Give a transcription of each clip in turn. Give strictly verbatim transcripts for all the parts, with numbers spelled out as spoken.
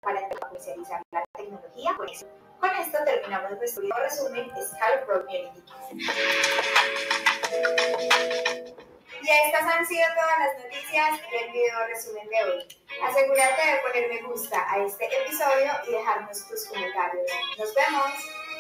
para comercializar la tecnología. Con esto, con esto terminamos nuestro video resumen Sky Community. Y estas han sido todas las noticias del video resumen de hoy. Asegúrate de poner me gusta a este episodio y dejarnos tus comentarios. Nos vemos.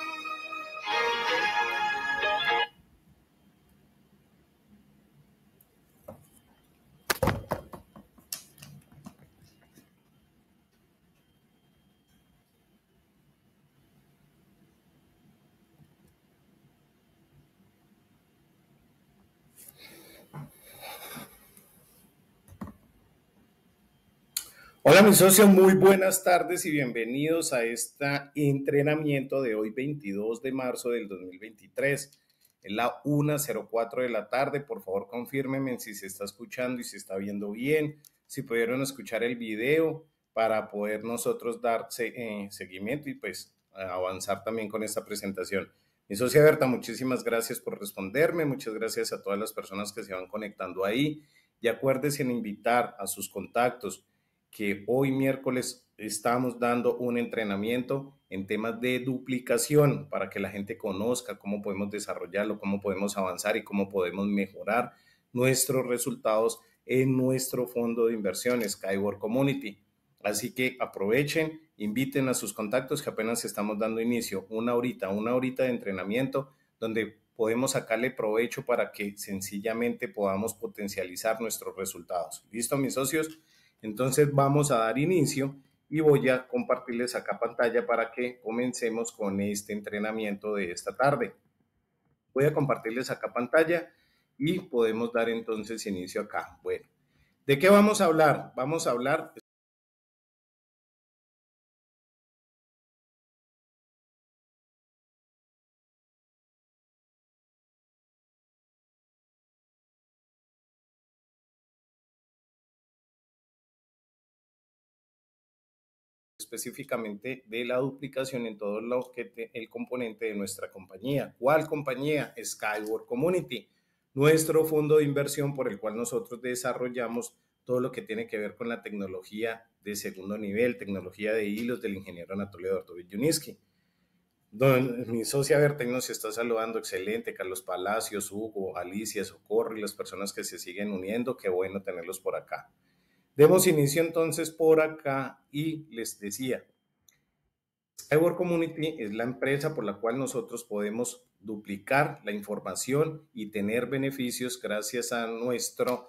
Hola mis socios, muy buenas tardes y bienvenidos a este entrenamiento de hoy veintidós de marzo del dos mil veintitrés. Es la una cero cuatro de la tarde, por favor confírmenme si se está escuchando y se está viendo bien, si pudieron escuchar el video para poder nosotros dar eh, seguimiento y pues avanzar también con esta presentación. Mi socia Berta, muchísimas gracias por responderme, muchas gracias a todas las personas que se van conectando ahí y acuérdense en invitar a sus contactos que hoy miércoles estamos dando un entrenamiento en temas de duplicación para que la gente conozca cómo podemos desarrollarlo, cómo podemos avanzar y cómo podemos mejorar nuestros resultados en nuestro fondo de inversión Skyward Community. Así que aprovechen, inviten a sus contactos que apenas estamos dando inicio, una horita, una horita de entrenamiento donde podemos sacarle provecho para que sencillamente podamos potencializar nuestros resultados. ¿Listo, mis socios? Entonces vamos a dar inicio y voy a compartirles acá pantalla para que comencemos con este entrenamiento de esta tarde. Voy a compartirles acá pantalla y podemos dar entonces inicio acá. Bueno, ¿de qué vamos a hablar? Vamos a hablar específicamente de la duplicación en todo lo que te, el componente de nuestra compañía. ¿Cuál compañía? Skyward Community, nuestro fondo de inversión por el cual nosotros desarrollamos todo lo que tiene que ver con la tecnología de segundo nivel, tecnología de hilos del ingeniero Anatolio Eduardo Villuniski. Don, mi socia Berta nos está saludando, excelente, Carlos Palacios, Hugo, Alicia, Socorro y las personas que se siguen uniendo, qué bueno tenerlos por acá. Demos inicio entonces por acá y les decía, Skyward Community es la empresa por la cual nosotros podemos duplicar la información y tener beneficios gracias a nuestro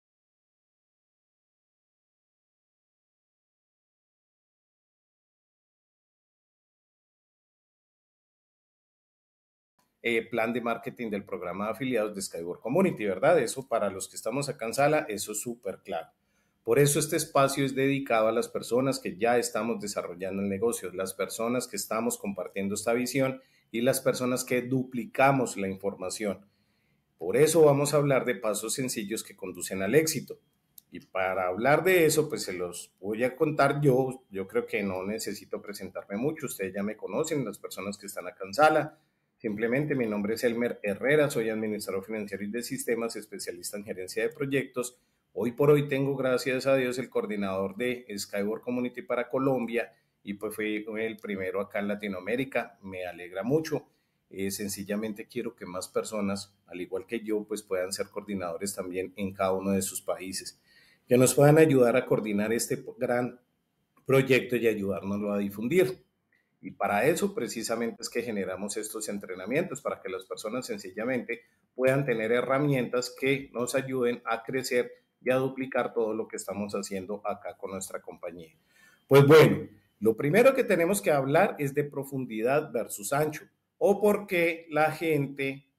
eh, plan de marketing del programa de afiliados de Skyward Community, ¿verdad? Eso para los que estamos acá en sala, eso es súper claro. Por eso este espacio es dedicado a las personas que ya estamos desarrollando el negocio, las personas que estamos compartiendo esta visión y las personas que duplicamos la información. Por eso vamos a hablar de pasos sencillos que conducen al éxito. Y para hablar de eso, pues se los voy a contar yo. Yo creo que no necesito presentarme mucho. Ustedes ya me conocen, las personas que están acá en sala. Simplemente mi nombre es Elmer Herrera, soy administrador financiero y de sistemas, especialista en gerencia de proyectos. Hoy por hoy tengo, gracias a Dios, el coordinador de Skyward Community para Colombia y pues fui el primero acá en Latinoamérica. Me alegra mucho. Eh, sencillamente quiero que más personas, al igual que yo, pues puedan ser coordinadores también en cada uno de sus países, que nos puedan ayudar a coordinar este gran proyecto y ayudárnoslo a difundir. Y para eso precisamente es que generamos estos entrenamientos, para que las personas sencillamente puedan tener herramientas que nos ayuden a crecer y a duplicar todo lo que estamos haciendo acá con nuestra compañía. Pues bueno, lo primero que tenemos que hablar es de profundidad versus ancho, o por qué la gente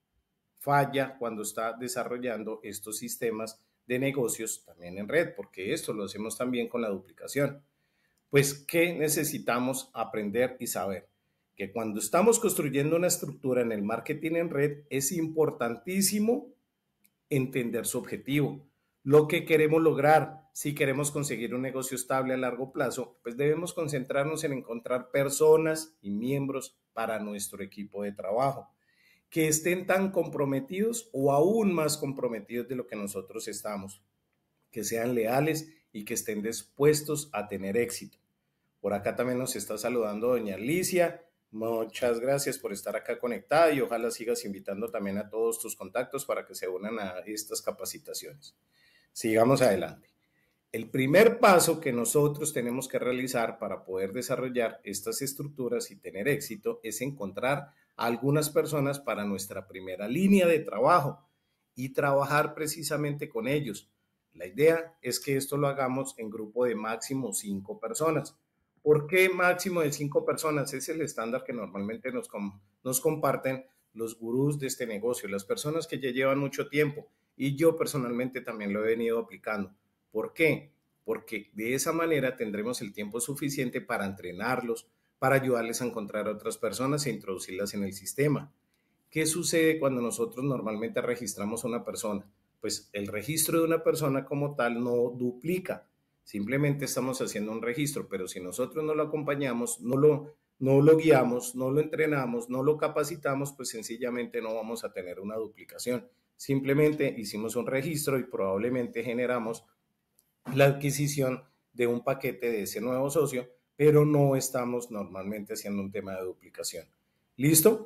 falla cuando está desarrollando estos sistemas de negocios también en red, porque esto lo hacemos también con la duplicación. Pues, ¿qué necesitamos aprender y saber? Que cuando estamos construyendo una estructura en el marketing en red, es importantísimo entender su objetivo, lo que queremos lograr. Si queremos conseguir un negocio estable a largo plazo, pues debemos concentrarnos en encontrar personas y miembros para nuestro equipo de trabajo, que estén tan comprometidos o aún más comprometidos de lo que nosotros estamos, que sean leales y que estén dispuestos a tener éxito. Por acá también nos está saludando doña Alicia. Muchas gracias por estar acá conectada y ojalá sigas invitando también a todos tus contactos para que se unan a estas capacitaciones. Sigamos adelante. El primer paso que nosotros tenemos que realizar para poder desarrollar estas estructuras y tener éxito es encontrar a algunas personas para nuestra primera línea de trabajo y trabajar precisamente con ellos. La idea es que esto lo hagamos en grupo de máximo cinco personas. ¿Por qué máximo de cinco personas? Es el estándar que normalmente nos, nos comparten los gurús de este negocio, las personas que ya llevan mucho tiempo, y yo personalmente también lo he venido aplicando. ¿Por qué? Porque de esa manera tendremos el tiempo suficiente para entrenarlos, para ayudarles a encontrar a otras personas e introducirlas en el sistema. ¿Qué sucede cuando nosotros normalmente registramos a una persona? Pues el registro de una persona como tal no duplica. Simplemente estamos haciendo un registro, pero si nosotros no lo acompañamos, no lo, no lo guiamos, no lo entrenamos, no lo capacitamos, pues sencillamente no vamos a tener una duplicación. Simplemente hicimos un registro y probablemente generamos la adquisición de un paquete de ese nuevo socio, pero no estamos normalmente haciendo un tema de duplicación. ¿Listo?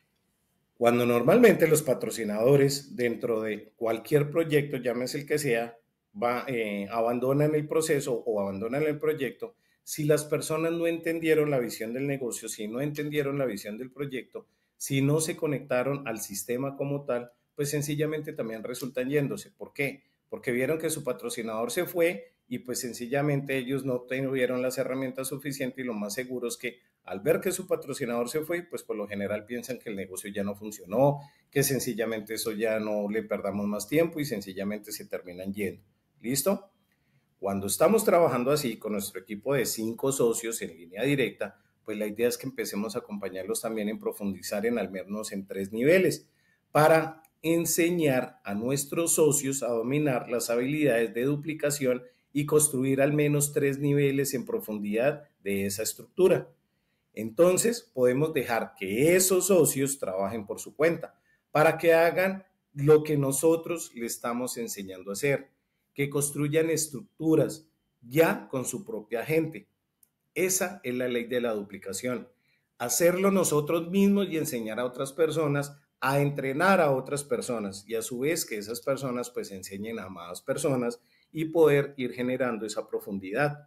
Cuando normalmente los patrocinadores dentro de cualquier proyecto, llámese el que sea, va, eh, abandonan el proceso o abandonan el proyecto, si las personas no entendieron la visión del negocio, si no entendieron la visión del proyecto, si no se conectaron al sistema como tal, pues sencillamente también resultan yéndose. ¿Por qué? Porque vieron que su patrocinador se fue y pues sencillamente ellos no tuvieron las herramientas suficientes y lo más seguro es que al ver que su patrocinador se fue, pues por lo general piensan que el negocio ya no funcionó, que sencillamente eso ya no le perdamos más tiempo y sencillamente se terminan yendo. ¿Listo? Cuando estamos trabajando así con nuestro equipo de cinco socios en línea directa, pues la idea es que empecemos a acompañarlos también en profundizar en al menos en tres niveles para enseñar a nuestros socios a dominar las habilidades de duplicación y construir al menos tres niveles en profundidad de esa estructura. Entonces, podemos dejar que esos socios trabajen por su cuenta para que hagan lo que nosotros le estamos enseñando a hacer, que construyan estructuras ya con su propia gente. Esa es la ley de la duplicación. Hacerlo nosotros mismos y enseñar a otras personas a entrenar a otras personas y a su vez que esas personas pues enseñen a más personas y poder ir generando esa profundidad.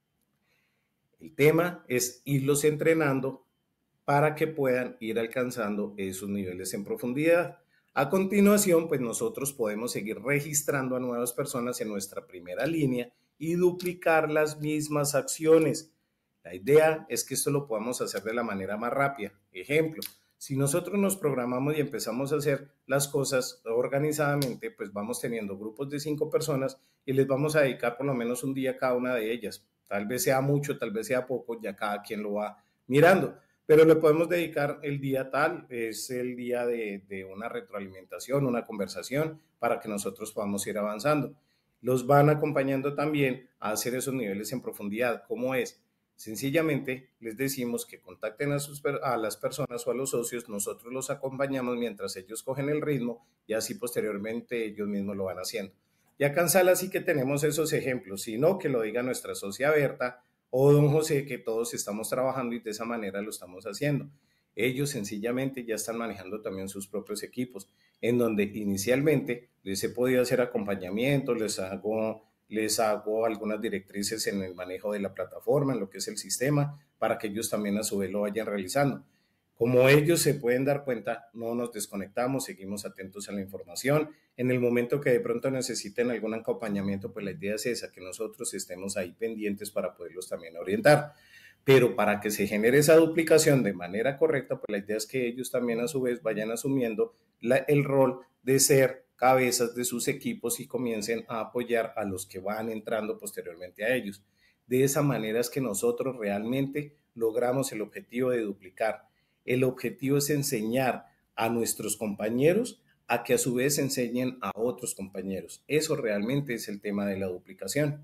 El tema es irlos entrenando para que puedan ir alcanzando esos niveles en profundidad. A continuación, pues nosotros podemos seguir registrando a nuevas personas en nuestra primera línea y duplicar las mismas acciones. La idea es que esto lo podamos hacer de la manera más rápida. Ejemplo, si nosotros nos programamos y empezamos a hacer las cosas organizadamente, pues vamos teniendo grupos de cinco personas y les vamos a dedicar por lo menos un día a cada una de ellas. Tal vez sea mucho, tal vez sea poco, ya cada quien lo va mirando. Pero le podemos dedicar el día tal, es el día de, de una retroalimentación, una conversación, para que nosotros podamos ir avanzando. Los van acompañando también a hacer esos niveles en profundidad. ¿Cómo es? Sencillamente les decimos que contacten a, sus, a las personas o a los socios, nosotros los acompañamos mientras ellos cogen el ritmo y así posteriormente ellos mismos lo van haciendo. Y acá en Sala sí que tenemos esos ejemplos, sino que lo diga nuestra socia Berta o don José, que todos estamos trabajando y de esa manera lo estamos haciendo. Ellos sencillamente ya están manejando también sus propios equipos, en donde inicialmente les he podido hacer acompañamiento, les hago, les hago algunas directrices en el manejo de la plataforma, en lo que es el sistema, para que ellos también a su vez lo vayan realizando. Como ellos se pueden dar cuenta, no nos desconectamos, seguimos atentos a la información. En el momento que de pronto necesiten algún acompañamiento, pues la idea es esa, que nosotros estemos ahí pendientes para poderlos también orientar. Pero para que se genere esa duplicación de manera correcta, pues la idea es que ellos también a su vez vayan asumiendo la, el rol de ser cabezas de sus equipos y comiencen a apoyar a los que van entrando posteriormente a ellos. De esa manera es que nosotros realmente logramos el objetivo de duplicar. El objetivo es enseñar a nuestros compañeros a que a su vez enseñen a otros compañeros. Eso realmente es el tema de la duplicación.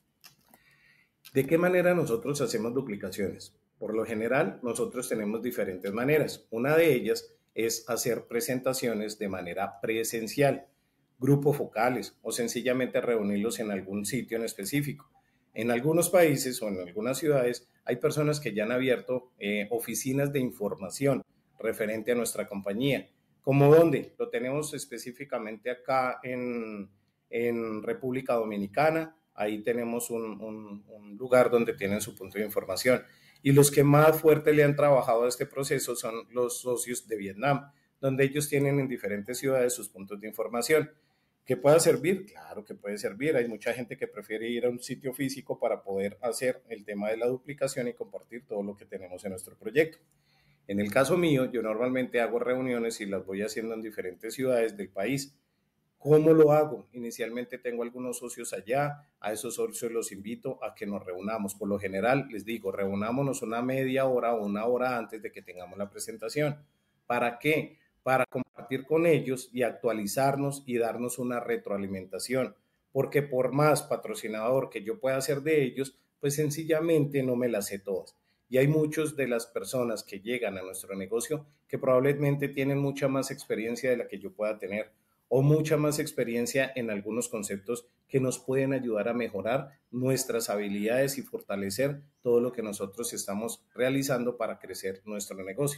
¿De qué manera nosotros hacemos duplicaciones? Por lo general, nosotros tenemos diferentes maneras. Una de ellas es hacer presentaciones de manera presencial, grupos focales o sencillamente reunirlos en algún sitio en específico. En algunos países o en algunas ciudades hay personas que ya han abierto eh, oficinas de información referente a nuestra compañía. ¿Cómo dónde? Lo tenemos específicamente acá en, en República Dominicana. Ahí tenemos un, un, un lugar donde tienen su punto de información. Y los que más fuerte le han trabajado a este proceso son los socios de Vietnam, donde ellos tienen en diferentes ciudades sus puntos de información. ¿Que pueda servir? Claro que puede servir. Hay mucha gente que prefiere ir a un sitio físico para poder hacer el tema de la duplicación y compartir todo lo que tenemos en nuestro proyecto. En el caso mío, yo normalmente hago reuniones y las voy haciendo en diferentes ciudades del país. ¿Cómo lo hago? Inicialmente tengo algunos socios allá, a esos socios los invito a que nos reunamos. Por lo general, les digo, reunámonos una media hora o una hora antes de que tengamos la presentación. ¿Para qué? Para compartir con ellos y actualizarnos y darnos una retroalimentación. Porque por más patrocinador que yo pueda hacer de ellos, pues sencillamente no me las sé todas. Y hay muchas de las personas que llegan a nuestro negocio que probablemente tienen mucha más experiencia de la que yo pueda tener o mucha más experiencia en algunos conceptos que nos pueden ayudar a mejorar nuestras habilidades y fortalecer todo lo que nosotros estamos realizando para crecer nuestro negocio.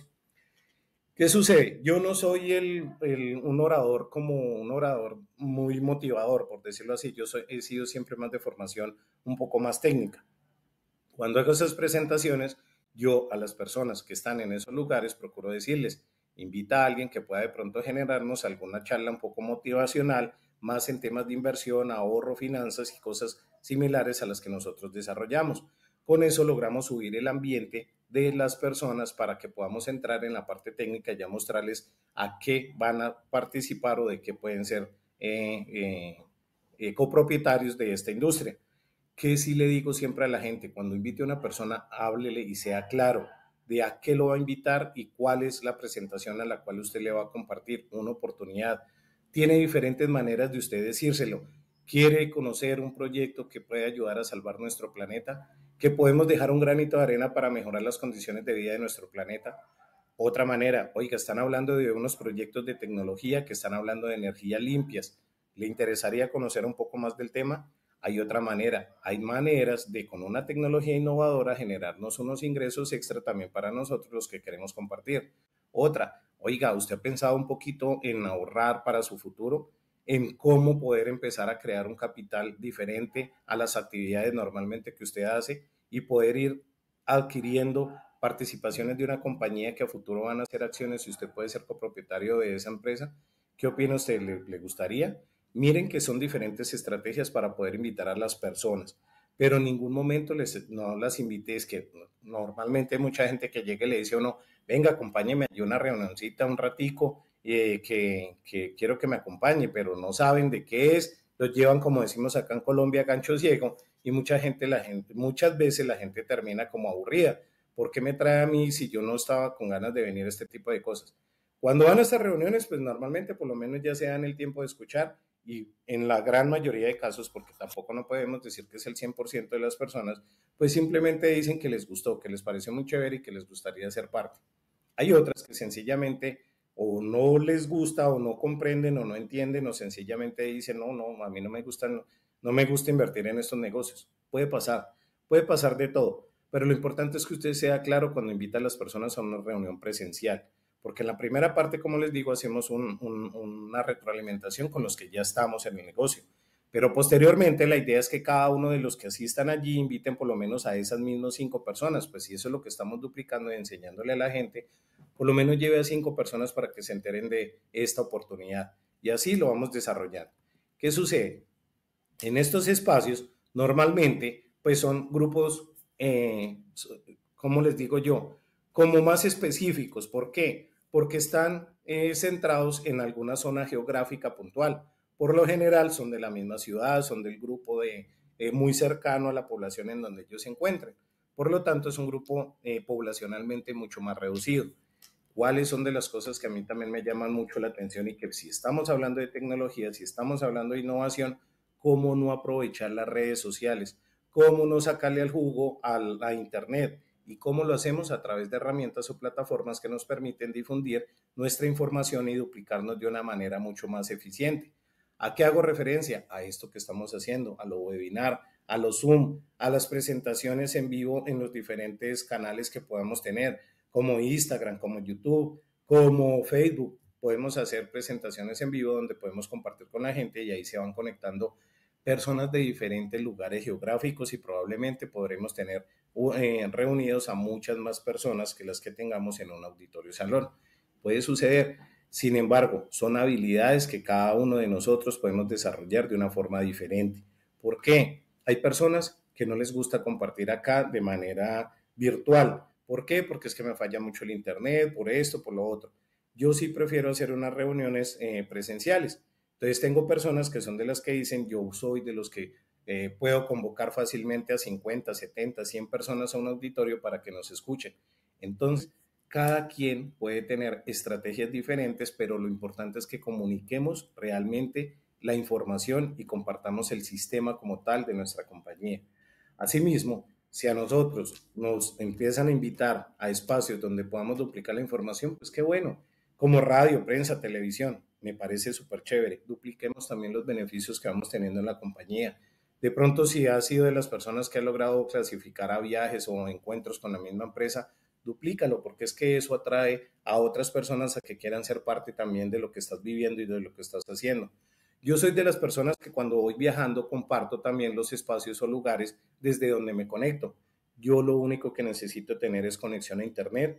¿Qué sucede? Yo no soy el, el, un orador como un orador muy motivador, por decirlo así. Yo soy, he sido siempre más de formación un poco más técnica. Cuando hago esas presentaciones, yo a las personas que están en esos lugares procuro decirles, invita a alguien que pueda de pronto generarnos alguna charla un poco motivacional, más en temas de inversión, ahorro, finanzas y cosas similares a las que nosotros desarrollamos. Con eso logramos subir el ambiente de las personas para que podamos entrar en la parte técnica y ya mostrarles a qué van a participar o de qué pueden ser eh, eh, eh, copropietarios de esta industria. Que sí le digo siempre a la gente, cuando invite a una persona, háblele y sea claro de a qué lo va a invitar y cuál es la presentación a la cual usted le va a compartir una oportunidad. Tiene diferentes maneras de usted decírselo. ¿Quiere conocer un proyecto que puede ayudar a salvar nuestro planeta? ¿Que podemos dejar un granito de arena para mejorar las condiciones de vida de nuestro planeta? Otra manera, oiga, están hablando de unos proyectos de tecnología que están hablando de energías limpias. ¿Le interesaría conocer un poco más del tema? Hay otra manera, hay maneras de con una tecnología innovadora generarnos unos ingresos extra también para nosotros los que queremos compartir. Otra, oiga, ¿usted ha pensado un poquito en ahorrar para su futuro? En cómo poder empezar a crear un capital diferente a las actividades normalmente que usted hace y poder ir adquiriendo participaciones de una compañía que a futuro van a hacer acciones y usted puede ser copropietario de esa empresa. ¿Qué opina usted? ¿Le, le gustaría? Miren que son diferentes estrategias para poder invitar a las personas, pero en ningún momento les, no las invité. Es que normalmente hay mucha gente que llega y le dice a uno, venga, acompáñeme a una reunioncita un ratico, eh, que, que quiero que me acompañe, pero no saben de qué es, los llevan, como decimos acá en Colombia, gancho ciego, y mucha gente, la gente, muchas veces la gente termina como aburrida. ¿Por qué me trae a mí si yo no estaba con ganas de venir a este tipo de cosas? Cuando van a estas reuniones, pues normalmente por lo menos ya se dan el tiempo de escuchar y en la gran mayoría de casos, porque tampoco no podemos decir que es el cien por ciento de las personas, pues simplemente dicen que les gustó, que les pareció muy chévere y que les gustaría ser parte. Hay otras que sencillamente o no les gusta o no comprenden o no entienden o sencillamente dicen, no, no, a mí no me gusta, no, no me gusta invertir en estos negocios. Puede pasar, puede pasar de todo, pero lo importante es que usted sea claro cuando invita a las personas a una reunión presencial. Porque en la primera parte, como les digo, hacemos un, un, una retroalimentación con los que ya estamos en el negocio. Pero posteriormente la idea es que cada uno de los que asistan allí inviten por lo menos a esas mismas cinco personas. Pues si eso es lo que estamos duplicando y enseñándole a la gente, por lo menos lleve a cinco personas para que se enteren de esta oportunidad. Y así lo vamos desarrollando. ¿Qué sucede? En estos espacios, normalmente, pues son grupos, eh, ¿cómo les digo yo? Como más específicos. ¿Por qué? Porque están eh, centrados en alguna zona geográfica puntual. Por lo general son de la misma ciudad, son del grupo de, eh, muy cercano a la población en donde ellos se encuentren. Por lo tanto, es un grupo eh, poblacionalmente mucho más reducido. ¿Cuáles son de las cosas que a mí también me llaman mucho la atención y que si estamos hablando de tecnología, si estamos hablando de innovación, cómo no aprovechar las redes sociales? ¿Cómo no sacarle al jugo a la Internet? ¿Y cómo lo hacemos? A través de herramientas o plataformas que nos permiten difundir nuestra información y duplicarnos de una manera mucho más eficiente. ¿A qué hago referencia? A esto que estamos haciendo, a lo webinar, a los Zoom, a las presentaciones en vivo en los diferentes canales que podamos tener, como Instagram, como YouTube, como Facebook. Podemos hacer presentaciones en vivo donde podemos compartir con la gente y ahí se van conectando personas de diferentes lugares geográficos y probablemente podremos tener eh, reunidos a muchas más personas que las que tengamos en un auditorio salón. Puede suceder. Sin embargo, son habilidades que cada uno de nosotros podemos desarrollar de una forma diferente. ¿Por qué? Hay personas que no les gusta compartir acá de manera virtual. ¿Por qué? Porque es que me falla mucho el internet, por esto, por lo otro. Yo sí prefiero hacer unas reuniones eh, presenciales. Entonces tengo personas que son de las que dicen, yo soy de los que eh, puedo convocar fácilmente a cincuenta, setenta, cien personas a un auditorio para que nos escuchen. Entonces, cada quien puede tener estrategias diferentes, pero lo importante es que comuniquemos realmente la información y compartamos el sistema como tal de nuestra compañía. Asimismo, si a nosotros nos empiezan a invitar a espacios donde podamos duplicar la información, pues qué bueno, como radio, prensa, televisión, me parece súper chévere. Dupliquemos también los beneficios que vamos teniendo en la compañía. De pronto, si has sido de las personas que ha logrado clasificar a viajes o encuentros con la misma empresa, duplícalo, porque es que eso atrae a otras personas a que quieran ser parte también de lo que estás viviendo y de lo que estás haciendo. Yo soy de las personas que cuando voy viajando comparto también los espacios o lugares desde donde me conecto. Yo lo único que necesito tener es conexión a internet,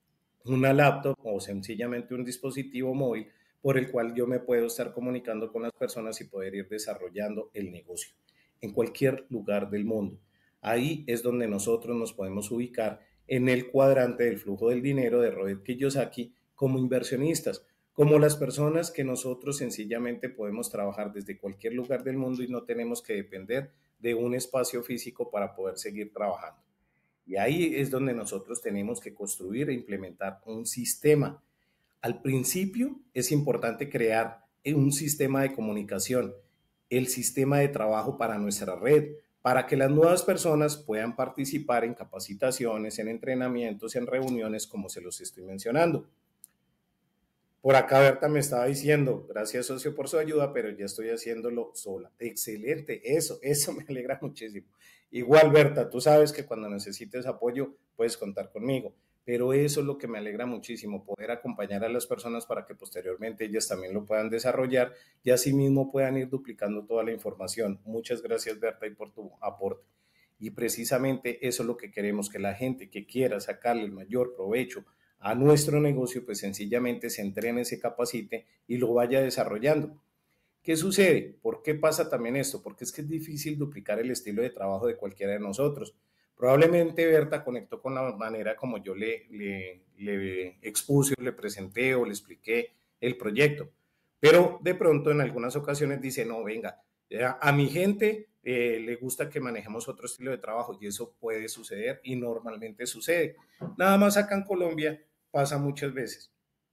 una laptop o sencillamente un dispositivo móvil por el cual yo me puedo estar comunicando con las personas y poder ir desarrollando el negocio en cualquier lugar del mundo. Ahí es donde nosotros nos podemos ubicar en el cuadrante del flujo del dinero de Robert Kiyosaki como inversionistas, como las personas que nosotros sencillamente podemos trabajar desde cualquier lugar del mundo y no tenemos que depender de un espacio físico para poder seguir trabajando. Y ahí es donde nosotros tenemos que construir e implementar un sistema. Al principio es importante crear un sistema de comunicación, el sistema de trabajo para nuestra red, para que las nuevas personas puedan participar en capacitaciones, en entrenamientos, en reuniones, como se los estoy mencionando. Por acá Berta me estaba diciendo, gracias socio por su ayuda, pero ya estoy haciéndolo sola. Excelente, eso, eso me alegra muchísimo. Igual Berta, tú sabes que cuando necesites apoyo puedes contar conmigo, pero eso es lo que me alegra muchísimo, poder acompañar a las personas para que posteriormente ellas también lo puedan desarrollar y asimismo puedan ir duplicando toda la información. Muchas gracias Berta y por tu aporte. Y precisamente eso es lo que queremos, que la gente que quiera sacarle el mayor provecho a nuestro negocio, pues sencillamente se entrene, se capacite y lo vaya desarrollando. ¿Qué sucede? ¿Por qué pasa también esto? Porque es que es difícil duplicar el estilo de trabajo de cualquiera de nosotros. Probablemente Berta conectó con la manera como yo le, le, le expuse, le presenté o le expliqué el proyecto. Pero de pronto en algunas ocasiones dice, no, venga, a mi gente eh, le gusta que manejemos otro estilo de trabajo y eso puede suceder y normalmente sucede. Nada más acá en Colombia pasa muchas veces.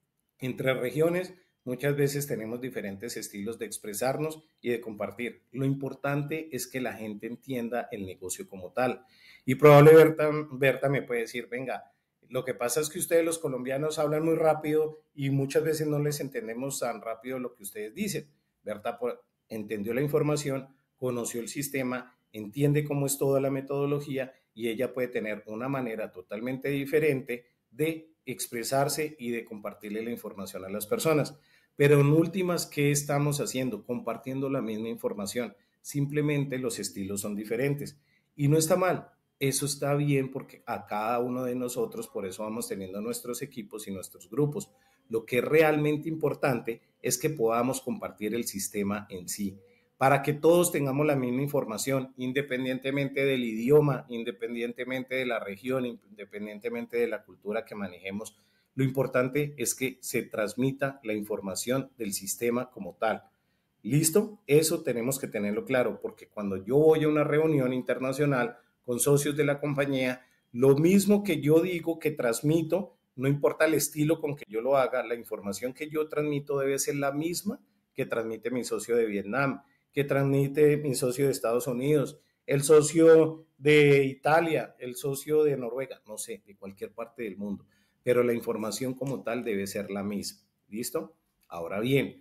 Entre regiones muchas veces tenemos diferentes estilos de expresarnos y de compartir. Lo importante es que la gente entienda el negocio como tal. Y probablemente Berta, Berta me puede decir, venga, lo que pasa es que ustedes los colombianos hablan muy rápido y muchas veces no les entendemos tan rápido lo que ustedes dicen. Berta entendió la información, conoció el sistema, entiende cómo es toda la metodología y ella puede tener una manera totalmente diferente de expresarse y de compartirle la información a las personas. Pero en últimas, ¿qué estamos haciendo? Compartiendo la misma información. Simplemente los estilos son diferentes. Y no está mal. Eso está bien porque a cada uno de nosotros, por eso vamos teniendo nuestros equipos y nuestros grupos. Lo que es realmente importante es que podamos compartir el sistema en sí, para que todos tengamos la misma información, independientemente del idioma, independientemente de la región, independientemente de la cultura que manejemos. Lo importante es que se transmita la información del sistema como tal. ¿Listo? Eso tenemos que tenerlo claro, porque cuando yo voy a una reunión internacional con socios de la compañía, lo mismo que yo digo que transmito, no importa el estilo con que yo lo haga, la información que yo transmito debe ser la misma que transmite mi socio de Vietnam, que transmite mi socio de Estados Unidos, el socio de Italia, el socio de Noruega, no sé, de cualquier parte del mundo, pero la información como tal debe ser la misma. ¿Listo? Ahora bien,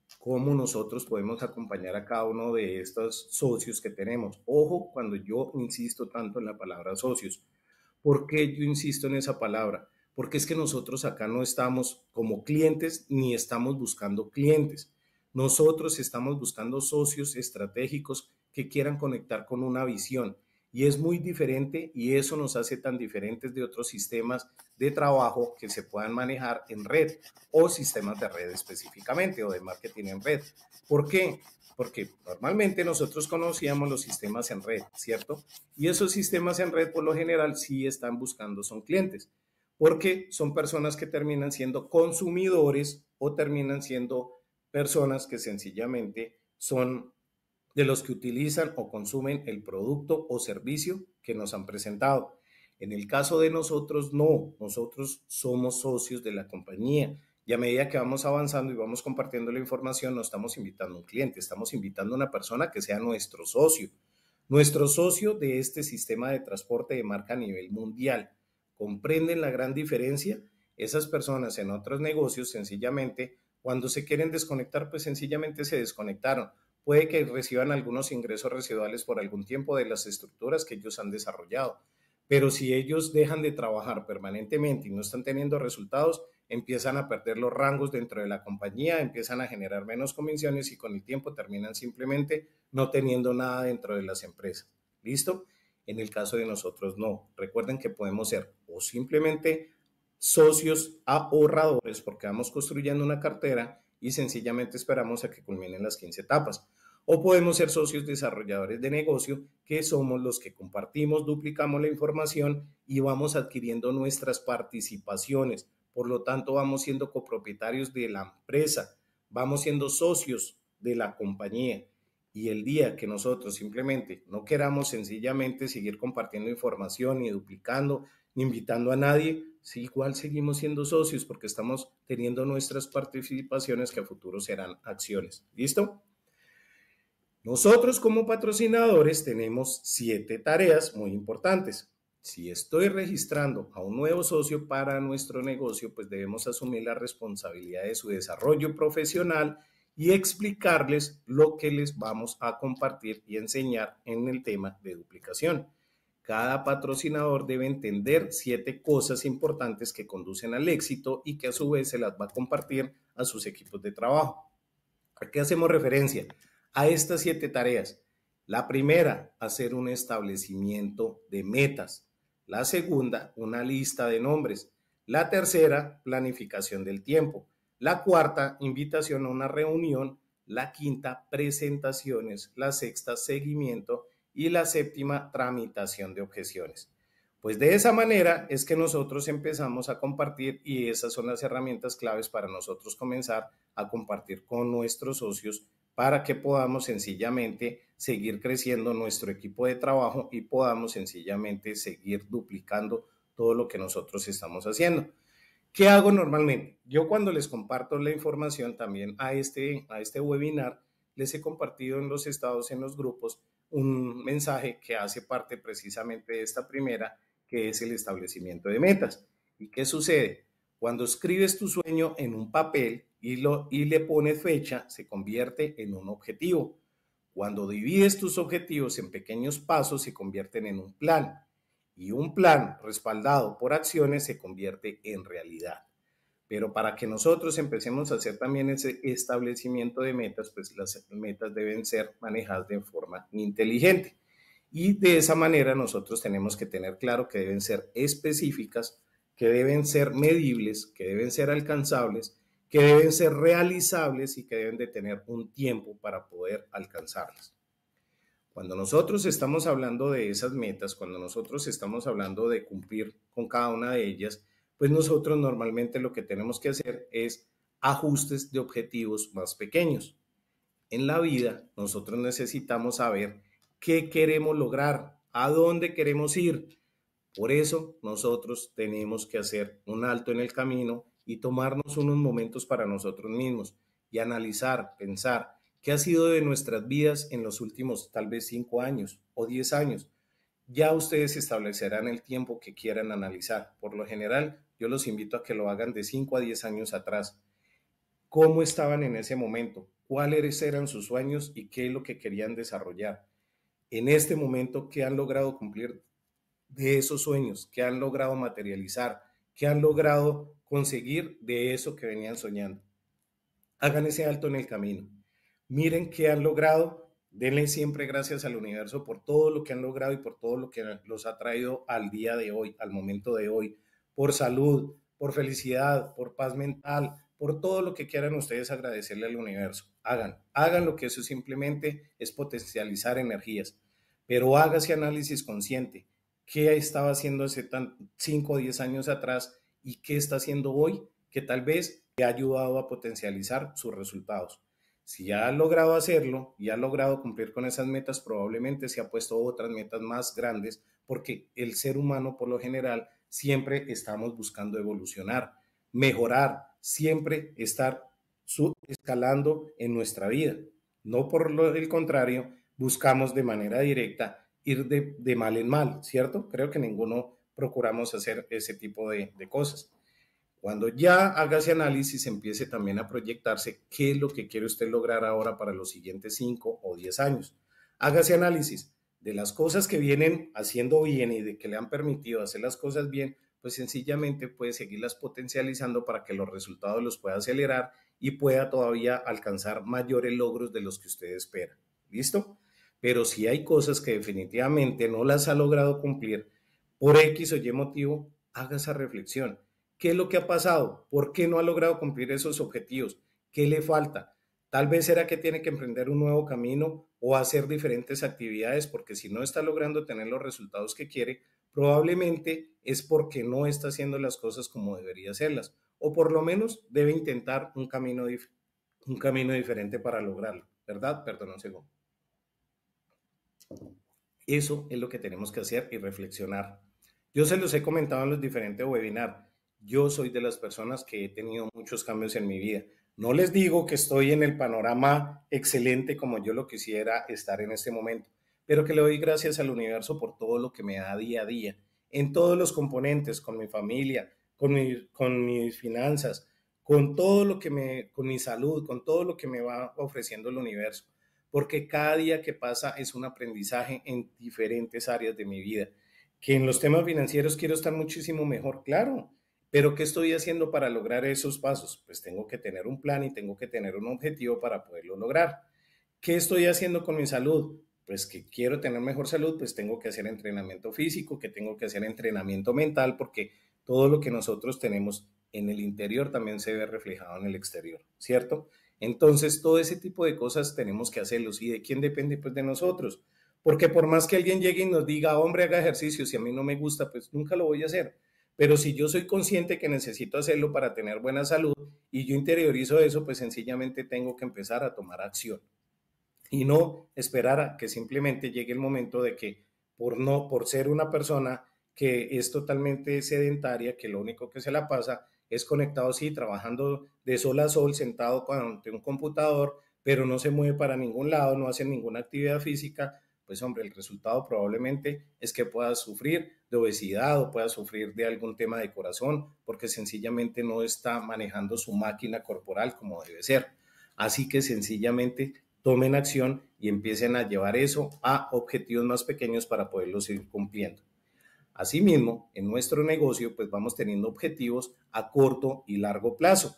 cómo nosotros podemos acompañar a cada uno de estos socios que tenemos. Ojo, cuando yo insisto tanto en la palabra socios. ¿Por qué yo insisto en esa palabra? Porque es que nosotros acá no estamos como clientes ni estamos buscando clientes. Nosotros estamos buscando socios estratégicos que quieran conectar con una visión. Y es muy diferente y eso nos hace tan diferentes de otros sistemas de trabajo que se puedan manejar en red o sistemas de red específicamente o de marketing en red. ¿Por qué? Porque normalmente nosotros conocíamos los sistemas en red, ¿cierto? Y esos sistemas en red por lo general sí están buscando son clientes, porque son personas que terminan siendo consumidores o terminan siendo personas que sencillamente son de los que utilizan o consumen el producto o servicio que nos han presentado. En el caso de nosotros, no, nosotros somos socios de la compañía y a medida que vamos avanzando y vamos compartiendo la información, no estamos invitando a un cliente, estamos invitando a una persona que sea nuestro socio, nuestro socio de este sistema de transporte de marca a nivel mundial. ¿Comprenden la gran diferencia? Esas personas en otros negocios, sencillamente, cuando se quieren desconectar, pues sencillamente se desconectaron. Puede que reciban algunos ingresos residuales por algún tiempo de las estructuras que ellos han desarrollado, pero si ellos dejan de trabajar permanentemente y no están teniendo resultados, empiezan a perder los rangos dentro de la compañía, empiezan a generar menos comisiones y con el tiempo terminan simplemente no teniendo nada dentro de las empresas. ¿Listo? En el caso de nosotros no. Recuerden que podemos ser o simplemente socios ahorradores porque vamos construyendo una cartera y sencillamente esperamos a que culminen las quince etapas. O podemos ser socios desarrolladores de negocio, que somos los que compartimos, duplicamos la información y vamos adquiriendo nuestras participaciones. Por lo tanto, vamos siendo copropietarios de la empresa, vamos siendo socios de la compañía. Y el día que nosotros simplemente no queramos sencillamente seguir compartiendo información, ni duplicando, ni invitando a nadie, sí, igual seguimos siendo socios porque estamos teniendo nuestras participaciones que a futuro serán acciones. ¿Listo? Nosotros como patrocinadores tenemos siete tareas muy importantes. Si estoy registrando a un nuevo socio para nuestro negocio, pues debemos asumir la responsabilidad de su desarrollo profesional y explicarles lo que les vamos a compartir y enseñar en el tema de duplicación. Cada patrocinador debe entender siete cosas importantes que conducen al éxito y que a su vez se las va a compartir a sus equipos de trabajo. ¿A qué hacemos referencia? A estas siete tareas. La primera, hacer un establecimiento de metas. La segunda, una lista de nombres. La tercera, planificación del tiempo. La cuarta, invitación a una reunión. La quinta, presentaciones. La sexta, seguimiento. Y la séptima, tramitación de objeciones. Pues de esa manera es que nosotros empezamos a compartir y esas son las herramientas claves para nosotros comenzar a compartir con nuestros socios para que podamos sencillamente seguir creciendo nuestro equipo de trabajo y podamos sencillamente seguir duplicando todo lo que nosotros estamos haciendo. ¿Qué hago normalmente? Yo cuando les comparto la información también a este, a este webinar, les he compartido en los estados, en los grupos, un mensaje que hace parte precisamente de esta primera, que es el establecimiento de metas. ¿Y qué sucede? Cuando escribes tu sueño en un papel y, lo, y le pones fecha, se convierte en un objetivo. Cuando divides tus objetivos en pequeños pasos, se convierten en un plan. Y un plan respaldado por acciones se convierte en realidad. Pero para que nosotros empecemos a hacer también ese establecimiento de metas, pues las metas deben ser manejadas de forma inteligente. Y de esa manera nosotros tenemos que tener claro que deben ser específicas, que deben ser medibles, que deben ser alcanzables, que deben ser realizables y que deben de tener un tiempo para poder alcanzarlas. Cuando nosotros estamos hablando de esas metas, cuando nosotros estamos hablando de cumplir con cada una de ellas, pues nosotros normalmente lo que tenemos que hacer es ajustes de objetivos más pequeños. En la vida nosotros necesitamos saber qué queremos lograr, a dónde queremos ir. Por eso nosotros tenemos que hacer un alto en el camino y tomarnos unos momentos para nosotros mismos y analizar, pensar qué ha sido de nuestras vidas en los últimos tal vez cinco años o diez años. Ya ustedes establecerán el tiempo que quieran analizar. Por lo general, yo los invito a que lo hagan de cinco a diez años atrás. cómo estaban en ese momento, cuáles eran sus sueños y qué es lo que querían desarrollar. En este momento, ¿qué han logrado cumplir de esos sueños? ¿Qué han logrado materializar? ¿Qué han logrado conseguir de eso que venían soñando? Hagan ese alto en el camino. Miren qué han logrado. Denle siempre gracias al universo por todo lo que han logrado y por todo lo que los ha traído al día de hoy, al momento de hoy, por salud, por felicidad, por paz mental, por todo lo que quieran ustedes agradecerle al universo. Hagan, hagan lo que eso simplemente es potencializar energías, pero haga ese análisis consciente. ¿Qué estaba haciendo hace cinco o diez años atrás y qué está haciendo hoy que tal vez le ha ayudado a potencializar sus resultados? Si ya ha logrado hacerlo y ha logrado cumplir con esas metas, probablemente se ha puesto otras metas más grandes, porque el ser humano por lo general siempre estamos buscando evolucionar, mejorar, siempre estar escalando en nuestra vida. No por el contrario, buscamos de manera directa ir de, de mal en mal, ¿cierto? Creo que ninguno procuramos hacer ese tipo de, de cosas. Cuando ya haga ese análisis, empiece también a proyectarse qué es lo que quiere usted lograr ahora para los siguientes cinco o diez años. Haga ese análisis de las cosas que vienen haciendo bien y de que le han permitido hacer las cosas bien, pues sencillamente puede seguirlas potencializando para que los resultados los pueda acelerar y pueda todavía alcanzar mayores logros de los que usted espera. ¿Listo? Pero si hay cosas que definitivamente no las ha logrado cumplir por X o Y motivo, haga esa reflexión. ¿Qué es lo que ha pasado? ¿Por qué no ha logrado cumplir esos objetivos? ¿Qué le falta? Tal vez será que tiene que emprender un nuevo camino o hacer diferentes actividades, porque si no está logrando tener los resultados que quiere, probablemente es porque no está haciendo las cosas como debería hacerlas, o por lo menos debe intentar un camino, un camino diferente para lograrlo, ¿verdad? Perdón un segundo. Eso es lo que tenemos que hacer y reflexionar. Yo se los he comentado en los diferentes webinars. Yo soy de las personas que he tenido muchos cambios en mi vida. No les digo que estoy en el panorama excelente como yo lo quisiera estar en este momento, pero que le doy gracias al universo por todo lo que me da día a día, en todos los componentes, con mi familia, con, mi, con mis finanzas, con todo lo que me, con mi salud, con todo lo que me va ofreciendo el universo, porque cada día que pasa es un aprendizaje en diferentes áreas de mi vida. Que en los temas financieros quiero estar muchísimo mejor, claro. Pero ¿qué estoy haciendo para lograr esos pasos? Pues tengo que tener un plan y tengo que tener un objetivo para poderlo lograr. ¿Qué estoy haciendo con mi salud? Pues que quiero tener mejor salud, pues tengo que hacer entrenamiento físico, que tengo que hacer entrenamiento mental, porque todo lo que nosotros tenemos en el interior también se ve reflejado en el exterior, ¿cierto? Entonces, todo ese tipo de cosas tenemos que hacerlos. ¿Y de quién depende? Pues de nosotros. Porque por más que alguien llegue y nos diga, hombre, haga ejercicio, si a mí no me gusta, pues nunca lo voy a hacer. Pero si yo soy consciente que necesito hacerlo para tener buena salud y yo interiorizo eso, pues sencillamente tengo que empezar a tomar acción y no esperar a que simplemente llegue el momento de que por no, por ser una persona que es totalmente sedentaria, que lo único que se la pasa es conectado, sí, trabajando de sol a sol, sentado ante un computador, pero no se mueve para ningún lado, no hace ninguna actividad física, pues hombre, el resultado probablemente es que puedas sufrir de obesidad o puedas sufrir de algún tema de corazón, porque sencillamente no está manejando su máquina corporal como debe ser. Así que sencillamente tomen acción y empiecen a llevar eso a objetivos más pequeños para poderlos ir cumpliendo. Asimismo, en nuestro negocio, pues vamos teniendo objetivos a corto y largo plazo.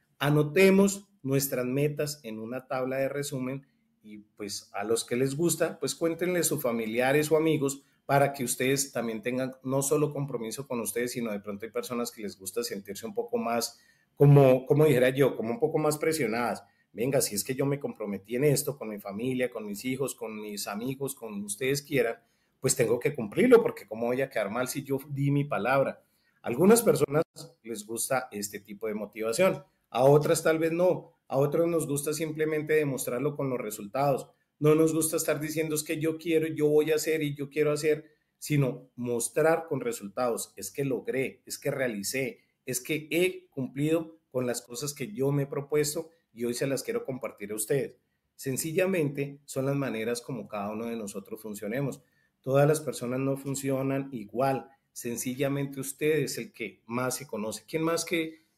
Anotemos nuestras metas en una tabla de resumen y pues a los que les gusta, pues cuéntenle a sus familiares o amigos para que ustedes también tengan no solo compromiso con ustedes, sino de pronto hay personas que les gusta sentirse un poco más, como, como dijera yo, como un poco más presionadas. Venga, si es que yo me comprometí en esto con mi familia, con mis hijos, con mis amigos, con ustedes quieran, pues tengo que cumplirlo, porque cómo voy a quedar mal si yo di mi palabra. A algunas personas les gusta este tipo de motivación, a otras tal vez no, a otros nos gusta simplemente demostrarlo con los resultados. No nos gusta estar diciendo es que yo quiero, yo voy a hacer y yo quiero hacer, sino mostrar con resultados. Es que logré, es que realicé, es que he cumplido con las cosas que yo me he propuesto y hoy se las quiero compartir a ustedes. Sencillamente son las maneras como cada uno de nosotros funcionemos. Todas las personas no funcionan igual. Sencillamente usted es el que más se conoce. ¿Quién más que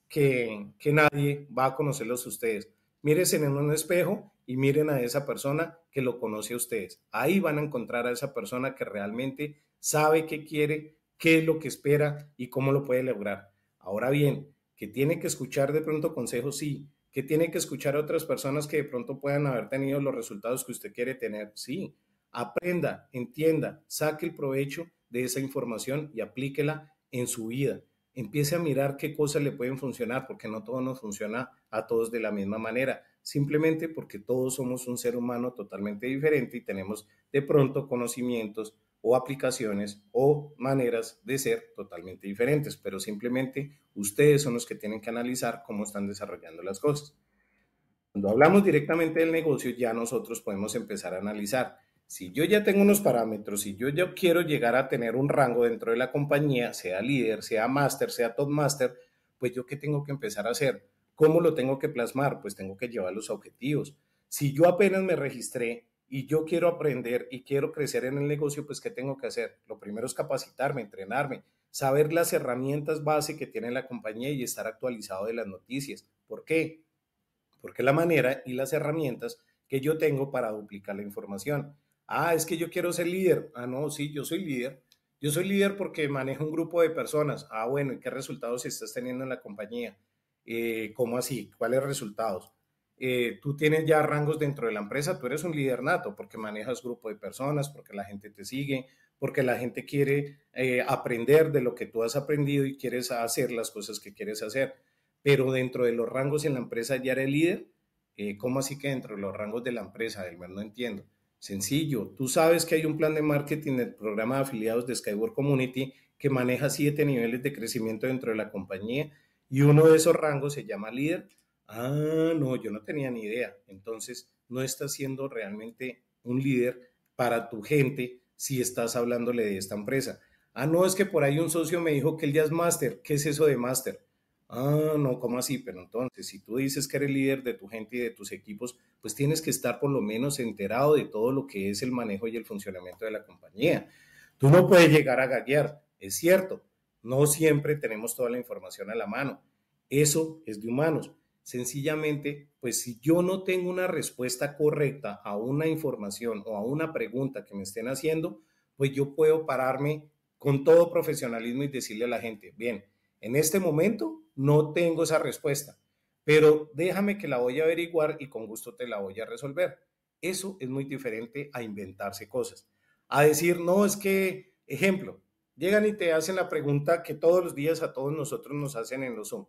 que, que nadie va a conocerlos a ustedes. Mírense en un espejo y miren a esa persona que lo conoce a ustedes. Ahí van a encontrar a esa persona que realmente sabe qué quiere, qué es lo que espera y cómo lo puede lograr. Ahora bien, que tiene que escuchar de pronto consejos, sí. Que tiene que escuchar a otras personas que de pronto puedan haber tenido los resultados que usted quiere tener, sí. Aprenda, entienda, saque el provecho de esa información y aplíquela en su vida. Empiece a mirar qué cosas le pueden funcionar, porque no todo nos funciona a todos de la misma manera, simplemente porque todos somos un ser humano totalmente diferente y tenemos de pronto conocimientos o aplicaciones o maneras de ser totalmente diferentes, pero simplemente ustedes son los que tienen que analizar cómo están desarrollando las cosas. Cuando hablamos directamente del negocio, ya nosotros podemos empezar a analizar. Si yo ya tengo unos parámetros, si yo ya quiero llegar a tener un rango dentro de la compañía, sea líder, sea máster, sea top máster, pues yo qué tengo que empezar a hacer. ¿Cómo lo tengo que plasmar? Pues tengo que llevar los objetivos. Si yo apenas me registré y yo quiero aprender y quiero crecer en el negocio, pues ¿qué tengo que hacer? Lo primero es capacitarme, entrenarme, saber las herramientas base que tiene la compañía y estar actualizado de las noticias. ¿Por qué? Porque la manera y las herramientas que yo tengo para duplicar la información. Ah, es que yo quiero ser líder. Ah, no, sí, yo soy líder. Yo soy líder porque manejo un grupo de personas. Ah, bueno, ¿y qué resultados estás teniendo en la compañía? Eh, ¿Cómo así? ¿Cuáles resultados? Eh, tú tienes ya rangos dentro de la empresa, tú eres un líder nato porque manejas grupo de personas, porque la gente te sigue, porque la gente quiere eh, aprender de lo que tú has aprendido y quieres hacer las cosas que quieres hacer. Pero dentro de los rangos en la empresa ya eres líder. Eh, ¿Cómo así que dentro de los rangos de la empresa, Elmer? No entiendo. Sencillo, tú sabes que hay un plan de marketing del programa de afiliados de Skyward Community que maneja siete niveles de crecimiento dentro de la compañía y uno de esos rangos se llama líder. Ah, no, yo no tenía ni idea. Entonces, no estás siendo realmente un líder para tu gente si estás hablándole de esta empresa. Ah, no, es que por ahí un socio me dijo que él ya es máster. ¿Qué es eso de máster? Ah, no, ¿cómo así? Pero entonces, si tú dices que eres líder de tu gente y de tus equipos, pues tienes que estar por lo menos enterado de todo lo que es el manejo y el funcionamiento de la compañía. Tú no puedes llegar a gaguear, es cierto, no siempre tenemos toda la información a la mano. Eso es de humanos. Sencillamente, pues si yo no tengo una respuesta correcta a una información o a una pregunta que me estén haciendo, pues yo puedo pararme con todo profesionalismo y decirle a la gente, bien, en este momento no tengo esa respuesta, pero déjame que la voy a averiguar y con gusto te la voy a resolver. Eso es muy diferente a inventarse cosas. A decir, no, es que, ejemplo, llegan y te hacen la pregunta que todos los días a todos nosotros nos hacen en los Zoom.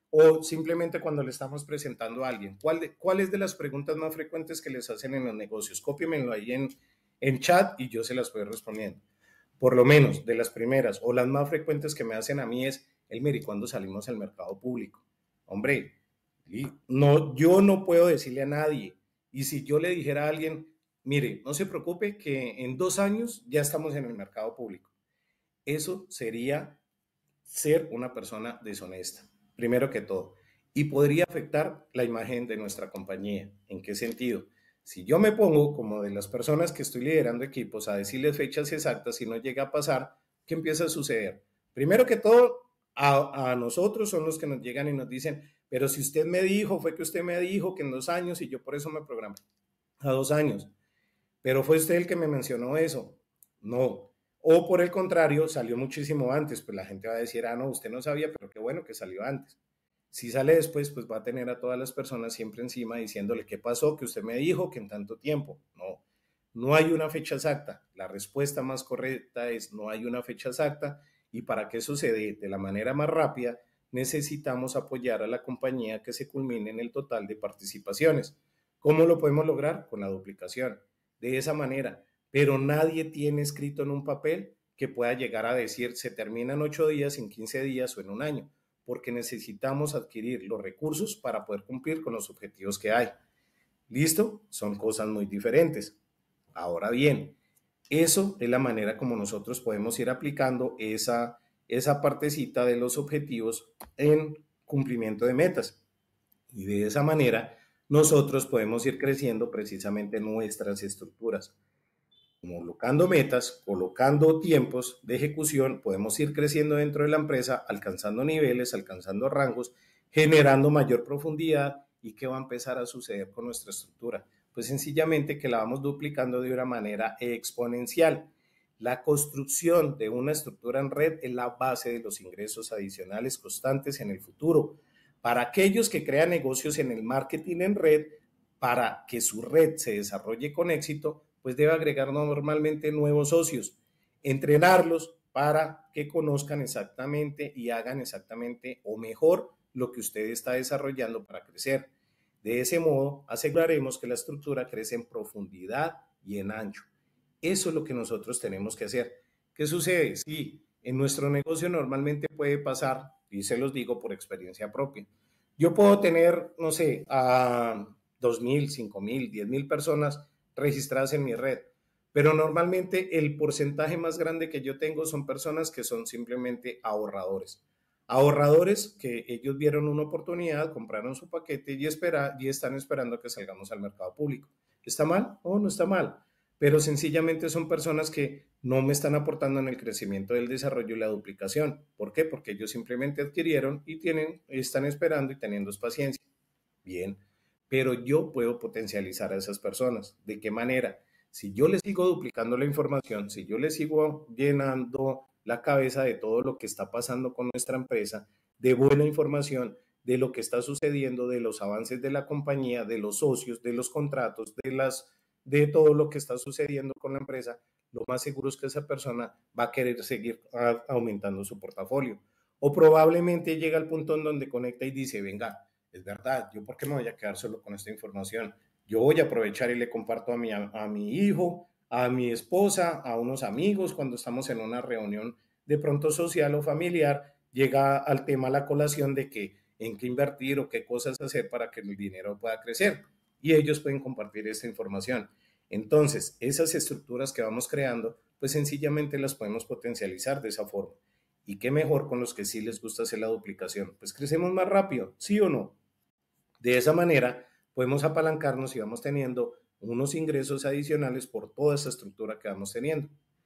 O simplemente cuando le estamos presentando a alguien. ¿Cuál, de, ¿Cuál es de las preguntas más frecuentes que les hacen en los negocios? Cópienmelo ahí en, en chat y yo se las voy respondiendo. Por lo menos de las primeras o las más frecuentes que me hacen a mí es, Elmer, ¿y cuándo salimos al mercado público? Hombre, no, yo no puedo decirle a nadie. Y si yo le dijera a alguien, mire, no se preocupe que en dos años ya estamos en el mercado público. Eso sería ser una persona deshonesta, primero que todo. Y podría afectar la imagen de nuestra compañía. ¿En qué sentido? Si yo me pongo como de las personas que estoy liderando equipos a decirles fechas exactas y no llega a pasar, ¿qué empieza a suceder? Primero que todo, a, a nosotros son los que nos llegan y nos dicen, pero si usted me dijo, fue que usted me dijo que en dos años y yo por eso me programé a dos años. Pero fue usted el que me mencionó eso. No. O por el contrario, salió muchísimo antes, pues la gente va a decir, ah, no, usted no sabía, pero qué bueno que salió antes. Si sale después, pues va a tener a todas las personas siempre encima diciéndole qué pasó, que usted me dijo que en tanto tiempo. No, no hay una fecha exacta. La respuesta más correcta es no hay una fecha exacta y para que eso se dé de la manera más rápida, necesitamos apoyar a la compañía que se culmine en el total de participaciones. ¿Cómo lo podemos lograr? Con la duplicación. De esa manera, pero nadie tiene escrito en un papel que pueda llegar a decir se termina en ocho días, en quince días o en un año, porque necesitamos adquirir los recursos para poder cumplir con los objetivos que hay. ¿Listo? Son cosas muy diferentes. Ahora bien, eso es la manera como nosotros podemos ir aplicando esa, esa partecita de los objetivos en cumplimiento de metas. Y de esa manera nosotros podemos ir creciendo precisamente nuestras estructuras. Colocando metas, colocando tiempos de ejecución, podemos ir creciendo dentro de la empresa, alcanzando niveles, alcanzando rangos generando mayor profundidad. ¿Y qué va a empezar a suceder con nuestra estructura? Pues sencillamente que la vamos duplicando de una manera exponencial. La construcción de una estructura en red es la base de los ingresos adicionales constantes en el futuro. Para aquellos que crean negocios en el marketing en red, para que su red se desarrolle con éxito, pues debe agregar normalmente nuevos socios, entrenarlos para que conozcan exactamente y hagan exactamente o mejor lo que usted está desarrollando para crecer. De ese modo, aseguraremos que la estructura crece en profundidad y en ancho. Eso es lo que nosotros tenemos que hacer. ¿Qué sucede? Sí, en nuestro negocio normalmente puede pasar, y se los digo por experiencia propia. Yo puedo tener, no sé, a dos mil, cinco mil, diez mil personas registradas en mi red, pero normalmente el porcentaje más grande que yo tengo son personas que son simplemente ahorradores. Ahorradores que ellos vieron una oportunidad, compraron su paquete y, espera, y están esperando que salgamos al mercado público. ¿Está mal? No, no está mal. Pero sencillamente son personas que no me están aportando en el crecimiento del desarrollo y la duplicación. ¿Por qué? Porque ellos simplemente adquirieron y tienen, están esperando y teniendo paciencia. Bien, pero yo puedo potencializar a esas personas. ¿De qué manera? Si yo les sigo duplicando la información, si yo les sigo llenando la cabeza de todo lo que está pasando con nuestra empresa, de buena información, de lo que está sucediendo, de los avances de la compañía, de los socios, de los contratos, de, las, de todo lo que está sucediendo con la empresa, lo más seguro es que esa persona va a querer seguir aumentando su portafolio. O probablemente llega al punto en donde conecta y dice, venga, es verdad, yo por qué me voy a quedar solo con esta información. Yo voy a aprovechar y le comparto a mi, a, a mi hijo, a mi esposa, a unos amigos, cuando estamos en una reunión de pronto social o familiar, llega al tema la colación de que en qué invertir o qué cosas hacer para que el dinero pueda crecer. Y ellos pueden compartir esta información. Entonces, esas estructuras que vamos creando, pues sencillamente las podemos potencializar de esa forma. ¿Y qué mejor con los que sí les gusta hacer la duplicación? Pues crecemos más rápido, ¿sí o no? De esa manera, podemos apalancarnos y vamos teniendo unos ingresos adicionales por toda esa estructura que vamos teniendo.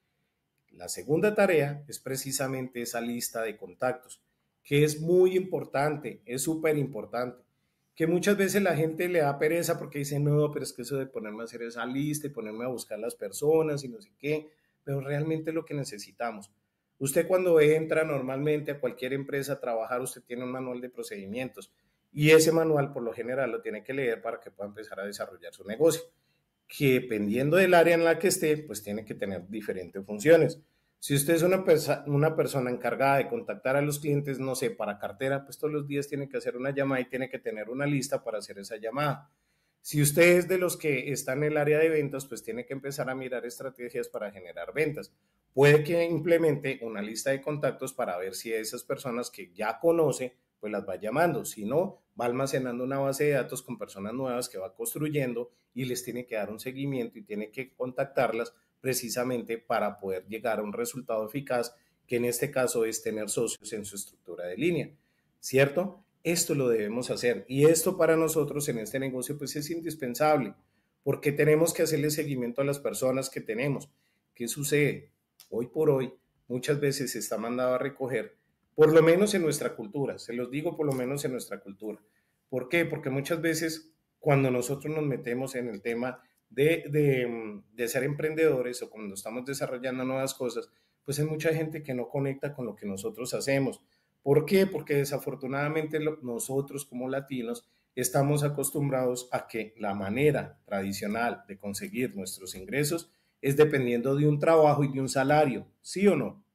La segunda tarea es precisamente esa lista de contactos, que es muy importante, es súper importante, que muchas veces la gente le da pereza porque dice, no, pero es que eso de ponerme a hacer esa lista y ponerme a buscar las personas y no sé qué, pero realmente es lo que necesitamos. Usted cuando entra normalmente a cualquier empresa a trabajar, usted tiene un manual de procedimientos y ese manual por lo general lo tiene que leer para que pueda empezar a desarrollar su negocio, que dependiendo del área en la que esté, pues tiene que tener diferentes funciones. Si usted es una, persa, una persona encargada de contactar a los clientes, no sé, para cartera, pues todos los días tiene que hacer una llamada y tiene que tener una lista para hacer esa llamada. Si usted es de los que está en el área de ventas, pues tiene que empezar a mirar estrategias para generar ventas. Puede que implemente una lista de contactos para ver si esas personas que ya conoce, pues las va llamando. Si no, va almacenando una base de datos con personas nuevas que va construyendo y les tiene que dar un seguimiento y tiene que contactarlas precisamente para poder llegar a un resultado eficaz, que en este caso es tener socios en su estructura de línea, ¿cierto? Esto lo debemos hacer y esto para nosotros en este negocio pues es indispensable porque tenemos que hacerle seguimiento a las personas que tenemos. ¿Qué sucede? Hoy por hoy muchas veces se está mandado a recoger, por lo menos en nuestra cultura, se los digo por lo menos en nuestra cultura. ¿Por qué? Porque muchas veces cuando nosotros nos metemos en el tema de, de, de ser emprendedores o cuando estamos desarrollando nuevas cosas, pues hay mucha gente que no conecta con lo que nosotros hacemos. ¿Por qué? Porque desafortunadamente lo, nosotros como latinos estamos acostumbrados a que la manera tradicional de conseguir nuestros ingresos es dependiendo de un trabajo y de un salario, ¿sí o no?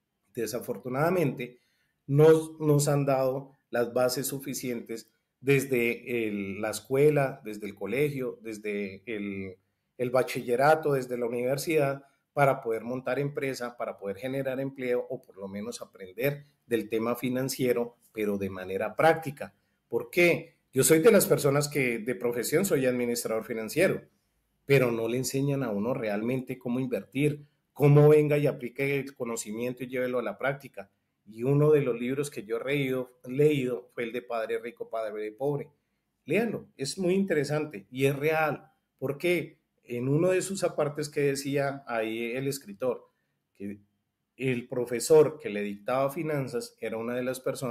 Desafortunadamente, nos, nos han dado las bases suficientes desde el, la escuela, desde el colegio, desde el, el bachillerato, desde la universidad, para poder montar empresa, para poder generar empleo o por lo menos aprender del tema financiero, pero de manera práctica. ¿Por qué? Yo soy de las personas que de profesión soy administrador financiero, pero no le enseñan a uno realmente cómo invertir, cómo venga y aplique el conocimiento y llévelo a la práctica. Y uno de los libros que yo he leído, leído fue el de Padre Rico, Padre Pobre. Léanlo, es muy interesante y es real. ¿Por qué? En uno de sus apartes que decía ahí el escritor, que el profesor que le dictaba finanzas era una de las personas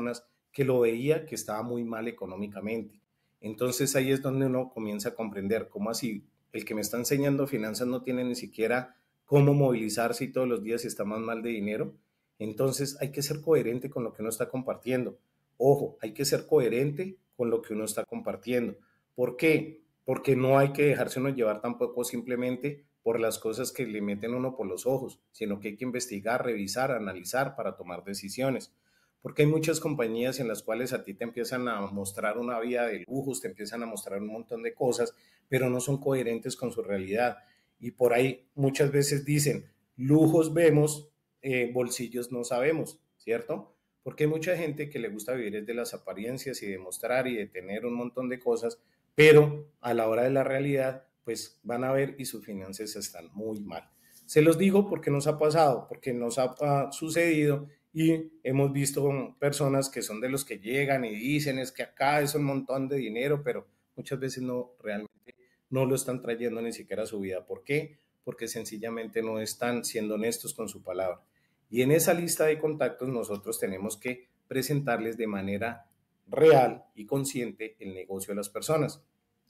que lo veía que estaba muy mal económicamente. Entonces ahí es donde uno comienza a comprender cómo así el que me está enseñando finanzas no tiene ni siquiera cómo movilizarse y todos los días está más mal de dinero. Entonces hay que ser coherente con lo que uno está compartiendo. Ojo, hay que ser coherente con lo que uno está compartiendo. ¿Por qué? Porque no hay que dejarse uno llevar tampoco simplemente por las cosas que le meten uno por los ojos, sino que hay que investigar, revisar, analizar para tomar decisiones. Porque hay muchas compañías en las cuales a ti te empiezan a mostrar una vida de lujos, te empiezan a mostrar un montón de cosas, pero no son coherentes con su realidad. Y por ahí muchas veces dicen, lujos vemos, eh, bolsillos no sabemos, ¿cierto? Porque hay mucha gente que le gusta vivir de las apariencias y de mostrar y de tener un montón de cosas, pero a la hora de la realidad, pues van a ver y sus finanzas están muy mal. Se los digo porque nos ha pasado, porque nos ha, ha sucedido y hemos visto personas que son de los que llegan y dicen es que acá es un montón de dinero, pero muchas veces no realmente no lo están trayendo ni siquiera a su vida. ¿Por qué? Porque sencillamente no están siendo honestos con su palabra. Y en esa lista de contactos nosotros tenemos que presentarles de manera real y consciente el negocio a las personas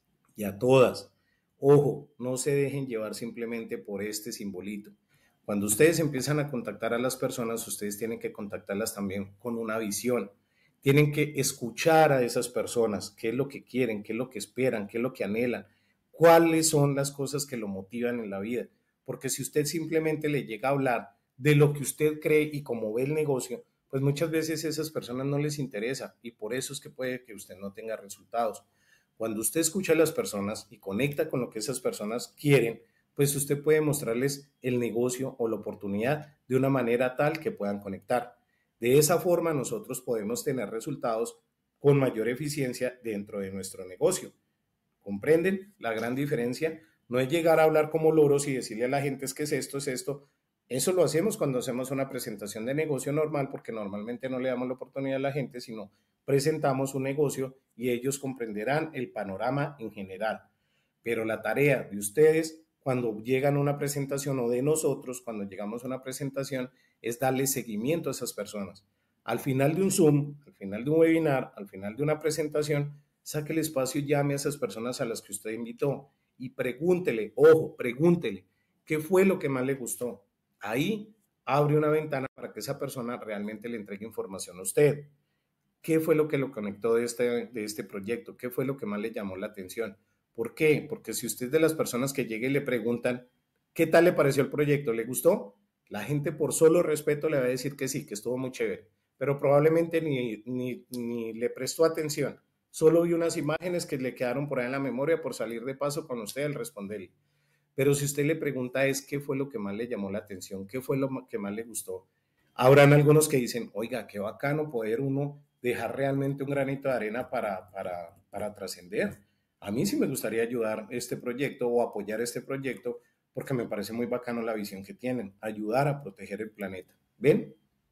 y a todas. Ojo, no se dejen llevar simplemente por este simbolito. Cuando ustedes empiezan a contactar a las personas, ustedes tienen que contactarlas también con una visión. Tienen que escuchar a esas personas, qué es lo que quieren, qué es lo que esperan, qué es lo que anhelan, cuáles son las cosas que lo motivan en la vida. Porque si usted simplemente le llega a hablar de lo que usted cree y cómo ve el negocio, pues muchas veces a esas personas no les interesa y por eso es que puede que usted no tenga resultados. Cuando usted escucha a las personas y conecta con lo que esas personas quieren, pues usted puede mostrarles el negocio o la oportunidad de una manera tal que puedan conectar. De esa forma nosotros podemos tener resultados con mayor eficiencia dentro de nuestro negocio. ¿Comprenden la gran diferencia? No es llegar a hablar como loros y decirle a la gente es que es esto, es esto. Eso lo hacemos cuando hacemos una presentación de negocio normal, porque normalmente no le damos la oportunidad a la gente, sino presentamos un negocio y ellos comprenderán el panorama en general. Pero la tarea de ustedes cuando llegan a una presentación o de nosotros cuando llegamos a una presentación es darle seguimiento a esas personas. Al final de un Zoom, al final de un webinar, al final de una presentación, saque el espacio y llame a esas personas a las que usted invitó y pregúntele, ojo, pregúntele, ¿qué fue lo que más le gustó? Ahí abre una ventana para que esa persona realmente le entregue información a usted. ¿Qué fue lo que lo conectó de este, de este proyecto? ¿Qué fue lo que más le llamó la atención? ¿Por qué? Porque si usted es de las personas que llega y le preguntan, ¿qué tal le pareció el proyecto? ¿Le gustó? La gente por solo respeto le va a decir que sí, que estuvo muy chévere, pero probablemente ni, ni, ni le prestó atención. Solo vi unas imágenes que le quedaron por ahí en la memoria por salir de paso con usted al responderle. Pero si usted le pregunta es qué fue lo que más le llamó la atención, qué fue lo que más le gustó, habrán algunos que dicen, oiga, qué bacano poder uno dejar realmente un granito de arena para, para, para trascender. A mí sí me gustaría ayudar este proyecto o apoyar este proyecto porque me parece muy bacano la visión que tienen, ayudar a proteger el planeta. ¿Ven?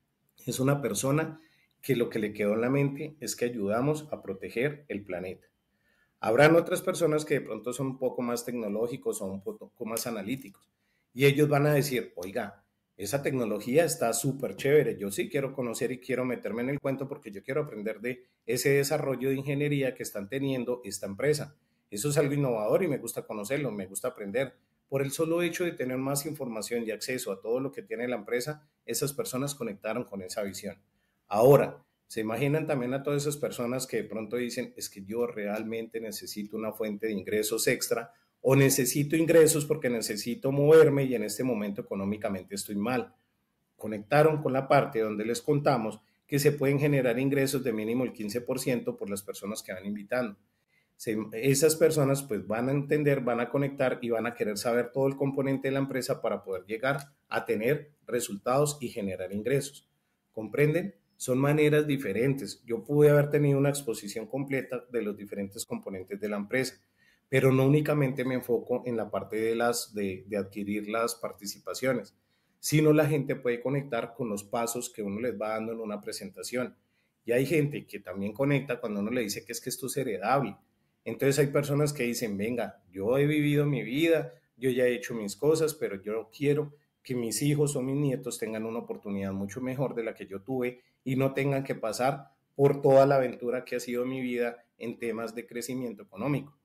Es una persona que lo que le quedó en la mente es que ayudamos a proteger el planeta. Habrán otras personas que de pronto son un poco más tecnológicos o un poco más analíticos y ellos van a decir, oiga, esa tecnología está súper chévere, yo sí quiero conocer y quiero meterme en el cuento porque yo quiero aprender de ese desarrollo de ingeniería que están teniendo esta empresa. Eso es algo innovador y me gusta conocerlo, me gusta aprender. Por el solo hecho de tener más información y acceso a todo lo que tiene la empresa, esas personas conectaron con esa visión. Ahora, ¿se imaginan también a todas esas personas que de pronto dicen, es que yo realmente necesito una fuente de ingresos extra o necesito ingresos porque necesito moverme y en este momento económicamente estoy mal? Conectaron con la parte donde les contamos que se pueden generar ingresos de mínimo el quince por ciento por las personas que van invitando. Se, esas personas pues van a entender, van a conectar y van a querer saber todo el componente de la empresa para poder llegar a tener resultados y generar ingresos. ¿Comprenden? Son maneras diferentes. Yo pude haber tenido una exposición completa de los diferentes componentes de la empresa, pero no únicamente me enfoco en la parte de, las, de, de adquirir las participaciones, sino la gente puede conectar con los pasos que uno les va dando en una presentación. Y hay gente que también conecta cuando uno le dice que es que esto es heredable. Entonces hay personas que dicen, venga, yo he vivido mi vida, yo ya he hecho mis cosas, pero yo quiero que mis hijos o mis nietos tengan una oportunidad mucho mejor de la que yo tuve y no tengan que pasar por toda la aventura que ha sido mi vida en temas de crecimiento económico.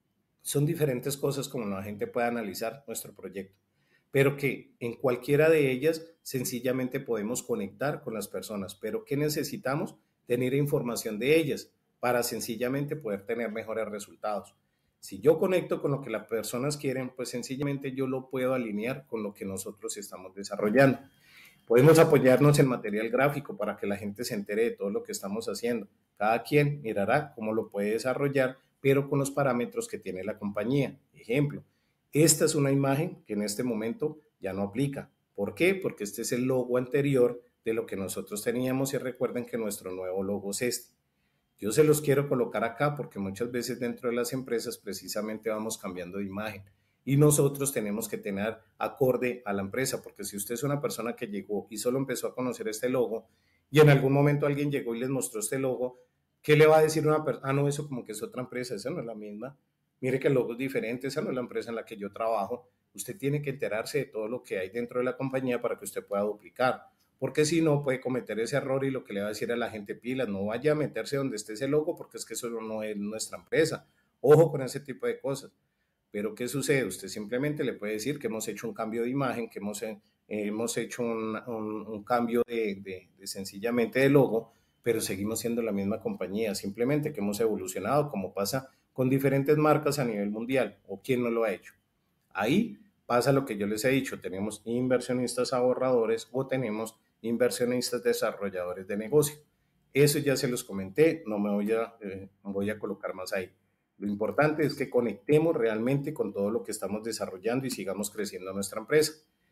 Son diferentes cosas como la gente puede analizar nuestro proyecto, pero que en cualquiera de ellas sencillamente podemos conectar con las personas. Pero ¿qué necesitamos? Tener información de ellas para sencillamente poder tener mejores resultados. Si yo conecto con lo que las personas quieren, pues sencillamente yo lo puedo alinear con lo que nosotros estamos desarrollando. Podemos apoyarnos en material gráfico para que la gente se entere de todo lo que estamos haciendo. Cada quien mirará cómo lo puede desarrollar, pero con los parámetros que tiene la compañía. Ejemplo, esta es una imagen que en este momento ya no aplica. ¿Por qué? Porque este es el logo anterior de lo que nosotros teníamos y recuerden que nuestro nuevo logo es este. Yo se los quiero colocar acá porque muchas veces dentro de las empresas precisamente vamos cambiando de imagen y nosotros tenemos que tener acorde a la empresa, porque si usted es una persona que llegó y solo empezó a conocer este logo y en algún momento alguien llegó y les mostró este logo, ¿qué le va a decir una persona? Ah, no, eso como que es otra empresa, esa no es la misma. Mire que el logo es diferente, esa no es la empresa en la que yo trabajo. Usted tiene que enterarse de todo lo que hay dentro de la compañía para que usted pueda duplicar, porque si no puede cometer ese error y lo que le va a decir a la gente, pilas, no vaya a meterse donde esté ese logo porque es que eso no es nuestra empresa. Ojo con ese tipo de cosas. Pero ¿qué sucede? Usted simplemente le puede decir que hemos hecho un cambio de imagen, que hemos, eh, hemos hecho un, un, un cambio de, de, de sencillamente de logo, pero seguimos siendo la misma compañía, simplemente que hemos evolucionado como pasa con diferentes marcas a nivel mundial, o quién no lo ha hecho. Ahí pasa lo que yo les he dicho, tenemos inversionistas ahorradores o tenemos inversionistas desarrolladores de negocio. Eso ya se los comenté, no me voy a, eh, voy a colocar más ahí. Lo importante es que conectemos realmente con todo lo que estamos desarrollando y sigamos creciendo nuestra empresa.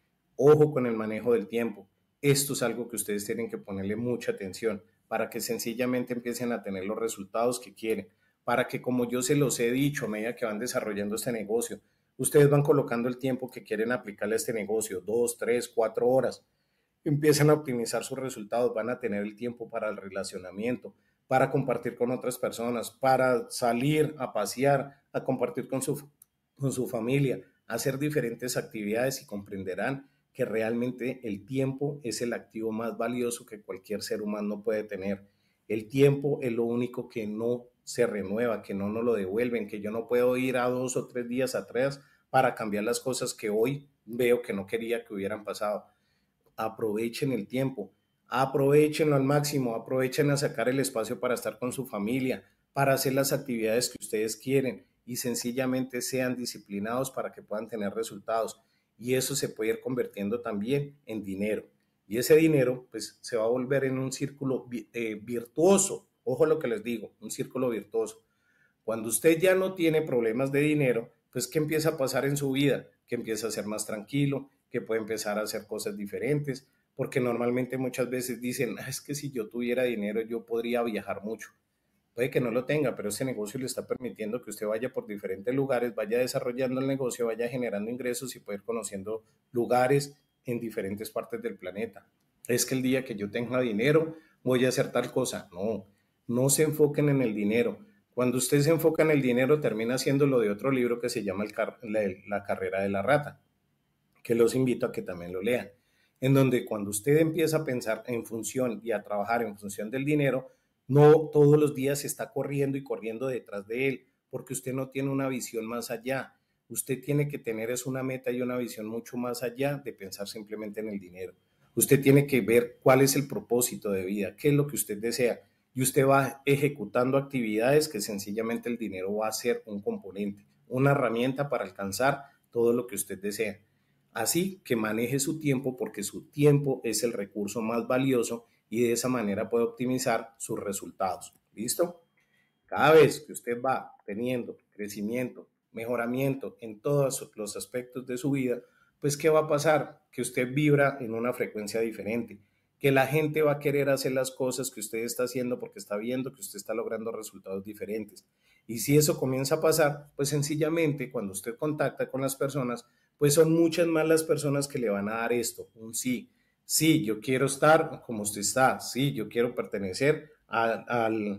Ojo con el manejo del tiempo. Esto es algo que ustedes tienen que ponerle mucha atención para que sencillamente empiecen a tener los resultados que quieren, para que, como yo se los he dicho a medida que van desarrollando este negocio, ustedes van colocando el tiempo que quieren aplicarle a este negocio, dos, tres, cuatro horas. Empiezan a optimizar sus resultados, van a tener el tiempo para el relacionamiento, para compartir con otras personas, para salir a pasear, a compartir con su, con su familia, hacer diferentes actividades y comprenderán que realmente el tiempo es el activo más valioso que cualquier ser humano puede tener. El tiempo es lo único que no se renueva, que no nos lo devuelven, que yo no puedo ir a dos o tres días atrás para cambiar las cosas que hoy veo que no quería que hubieran pasado. Aprovechen el tiempo, aprovechenlo al máximo, aprovechen a sacar el espacio para estar con su familia, para hacer las actividades que ustedes quieren y sencillamente sean disciplinados para que puedan tener resultados. Y eso se puede ir convirtiendo también en dinero. Y ese dinero pues se va a volver en un círculo eh, virtuoso. Ojo lo que les digo, un círculo virtuoso. Cuando usted ya no tiene problemas de dinero, pues ¿qué empieza a pasar en su vida? Que empieza a ser más tranquilo, que puede empezar a hacer cosas diferentes, porque normalmente muchas veces dicen, ah, es que si yo tuviera dinero yo podría viajar mucho. Puede que no lo tenga, pero ese negocio le está permitiendo que usted vaya por diferentes lugares, vaya desarrollando el negocio, vaya generando ingresos y pueda ir conociendo lugares en diferentes partes del planeta. Es que el día que yo tenga dinero voy a hacer tal cosa. No, no se enfoquen en el dinero. Cuando usted se enfoca en el dinero termina haciendo lo de otro libro que se llama el car la, la carrera de la rata, que los invito a que también lo lean, en donde cuando usted empieza a pensar en función y a trabajar en función del dinero, no todos los días está corriendo y corriendo detrás de él, porque usted no tiene una visión más allá. Usted tiene que tener es una meta y una visión mucho más allá de pensar simplemente en el dinero. Usted tiene que ver cuál es el propósito de vida, qué es lo que usted desea, y usted va ejecutando actividades que sencillamente el dinero va a ser un componente, una herramienta para alcanzar todo lo que usted desea. Así que maneje su tiempo porque su tiempo es el recurso más valioso y de esa manera puede optimizar sus resultados. ¿Listo? Cada vez que usted va teniendo crecimiento, mejoramiento en todos los aspectos de su vida, pues ¿qué va a pasar? Que usted vibra en una frecuencia diferente, que la gente va a querer hacer las cosas que usted está haciendo porque está viendo que usted está logrando resultados diferentes. Y si eso comienza a pasar, pues sencillamente cuando usted contacta con las personas, pues son muchas más las personas que le van a dar esto, un sí. Sí, yo quiero estar como usted está. Sí, yo quiero pertenecer a, al,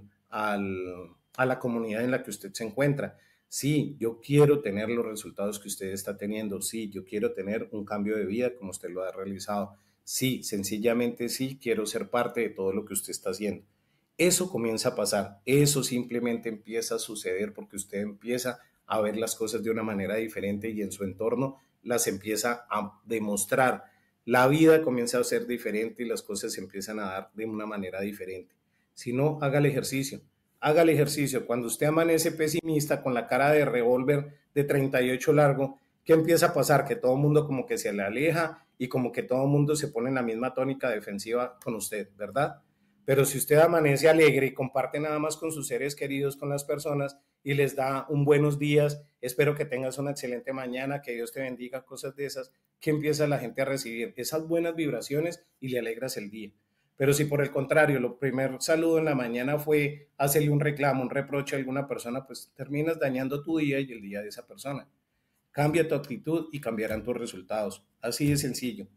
al, a la comunidad en la que usted se encuentra. Sí, yo quiero tener los resultados que usted está teniendo. Sí, yo quiero tener un cambio de vida como usted lo ha realizado. Sí, sencillamente sí, quiero ser parte de todo lo que usted está haciendo. Eso comienza a pasar, eso simplemente empieza a suceder porque usted empieza a ver las cosas de una manera diferente y en su entorno las empieza a demostrar. La vida comienza a ser diferente y las cosas se empiezan a dar de una manera diferente. Si no, haga el ejercicio. Haga el ejercicio. Cuando usted amanece pesimista con la cara de revólver de treinta y ocho largo, ¿qué empieza a pasar? Que todo el mundo como que se le aleja y como que todo el mundo se pone en la misma tónica defensiva con usted, ¿verdad? Pero si usted amanece alegre y comparte nada más con sus seres queridos, con las personas y les da un buenos días, espero que tengas una excelente mañana, que Dios te bendiga, cosas de esas, que empieza la gente a recibir esas buenas vibraciones y le alegras el día. Pero si por el contrario, lo primer saludo en la mañana fue hacerle un reclamo, un reproche a alguna persona, pues terminas dañando tu día y el día de esa persona. Cambia tu actitud y cambiarán tus resultados. Así de sencillo.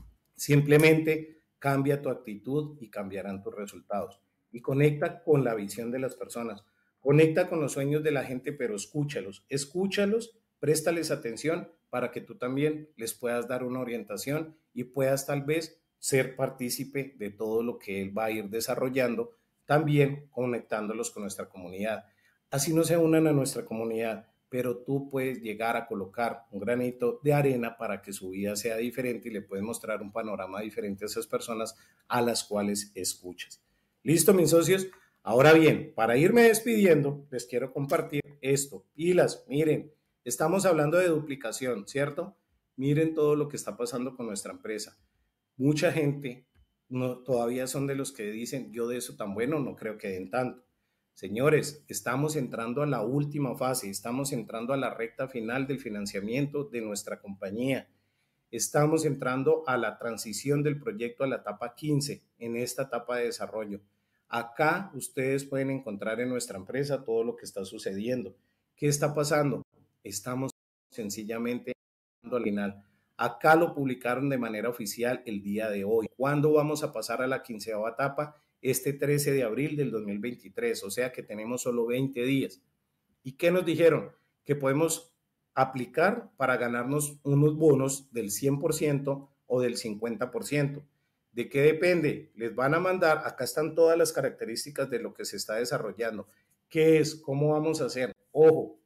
Simplemente cambia tu actitud y cambiarán tus resultados. Y conecta con la visión de las personas. Conecta con los sueños de la gente, pero escúchalos. Escúchalos, préstales atención para que tú también les puedas dar una orientación y puedas tal vez ser partícipe de todo lo que él va a ir desarrollando, también conectándolos con nuestra comunidad. Así no se unan a nuestra comunidad, pero tú puedes llegar a colocar un granito de arena para que su vida sea diferente y le puedes mostrar un panorama diferente a esas personas a las cuales escuchas. ¿Listo, mis socios? Ahora bien, para irme despidiendo, les quiero compartir esto. Pilas, miren, estamos hablando de duplicación, ¿cierto? Miren todo lo que está pasando con nuestra empresa. Mucha gente no, todavía son de los que dicen, yo de eso tan bueno no creo que den tanto. Señores, estamos entrando a la última fase, estamos entrando a la recta final del financiamiento de nuestra compañía. Estamos entrando a la transición del proyecto a la etapa quince, en esta etapa de desarrollo. Acá ustedes pueden encontrar en nuestra empresa todo lo que está sucediendo. ¿Qué está pasando? Estamos sencillamente al final. Acá lo publicaron de manera oficial el día de hoy. ¿Cuándo vamos a pasar a la quinceava etapa? Este trece de abril del dos mil veintitrés, o sea que tenemos solo veinte días. ¿Y qué nos dijeron? Que podemos aplicar para ganarnos unos bonos del cien por ciento o del cincuenta por ciento. ¿De qué depende? Les van a mandar, acá están todas las características de lo que se está desarrollando. ¿Qué es? ¿Cómo vamos a hacer? Ojo,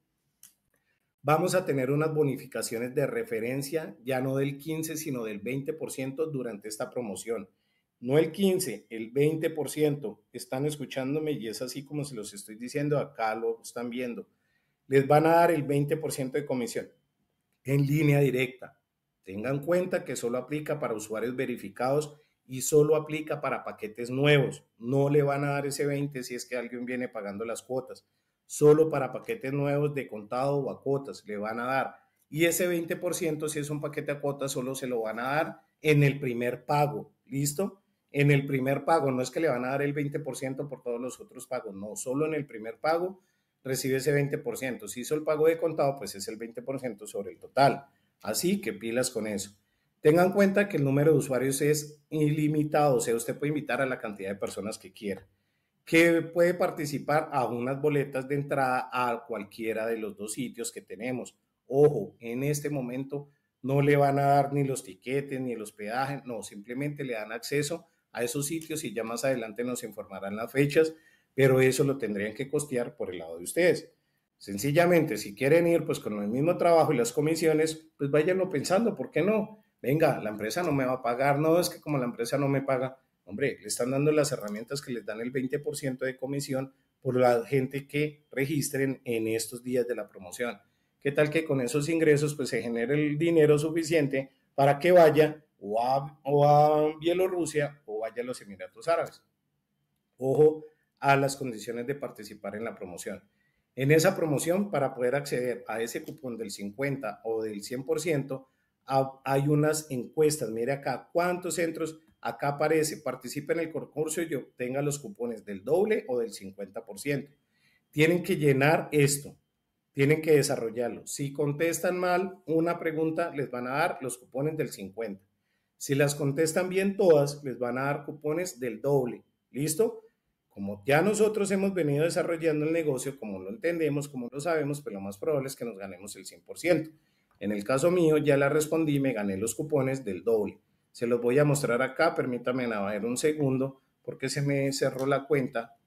vamos a tener unas bonificaciones de referencia, ya no del quince, sino del veinte por ciento durante esta promoción. No el quince, el veinte por ciento. Están escuchándome y es así como se los estoy diciendo, acá lo están viendo. Les van a dar el veinte por ciento de comisión en línea directa. Tengan en cuenta que solo aplica para usuarios verificados y solo aplica para paquetes nuevos. No le van a dar ese veinte si es que alguien viene pagando las cuotas. Solo para paquetes nuevos de contado o a cuotas le van a dar. Y ese veinte por ciento si es un paquete a cuotas solo se lo van a dar en el primer pago. ¿Listo? En el primer pago, no es que le van a dar el veinte por ciento por todos los otros pagos, no, solo en el primer pago recibe ese veinte por ciento. Si hizo el pago de contado, pues es el veinte por ciento sobre el total. Así que pilas con eso. Tengan en cuenta que el número de usuarios es ilimitado, o sea, usted puede invitar a la cantidad de personas que quiera, que puede participar a unas boletas de entrada a cualquiera de los dos sitios que tenemos. Ojo, en este momento no le van a dar ni los tiquetes ni el hospedaje, no, simplemente le dan acceso a esos sitios y ya más adelante nos informarán las fechas, pero eso lo tendrían que costear por el lado de ustedes. Sencillamente, si quieren ir pues con el mismo trabajo y las comisiones, pues váyanlo pensando, ¿por qué no? Venga, la empresa no me va a pagar, no, es que como la empresa no me paga, hombre, le están dando las herramientas que les dan el veinte por ciento de comisión por la gente que registren en estos días de la promoción. ¿Qué tal que con esos ingresos pues se genere el dinero suficiente para que vaya o a, o a Bielorrusia o vaya a los Emiratos Árabes? Ojo a las condiciones de participar en la promoción. En esa promoción, para poder acceder a ese cupón del cincuenta o del cien por ciento, hay unas encuestas. Mire acá, ¿cuántos centros? Acá aparece, participe en el concurso y obtenga los cupones del doble o del cincuenta por ciento. Tienen que llenar esto, tienen que desarrollarlo. Si contestan mal una pregunta, les van a dar los cupones del cincuenta. Si las contestan bien todas, les van a dar cupones del doble. ¿Listo? Como ya nosotros hemos venido desarrollando el negocio, como lo entendemos, como lo sabemos, pues lo más probable es que nos ganemos el cien por ciento. En el caso mío, ya la respondí, me gané los cupones del doble. Se los voy a mostrar acá, permítanme a ver un segundo, porque se me cerró la cuenta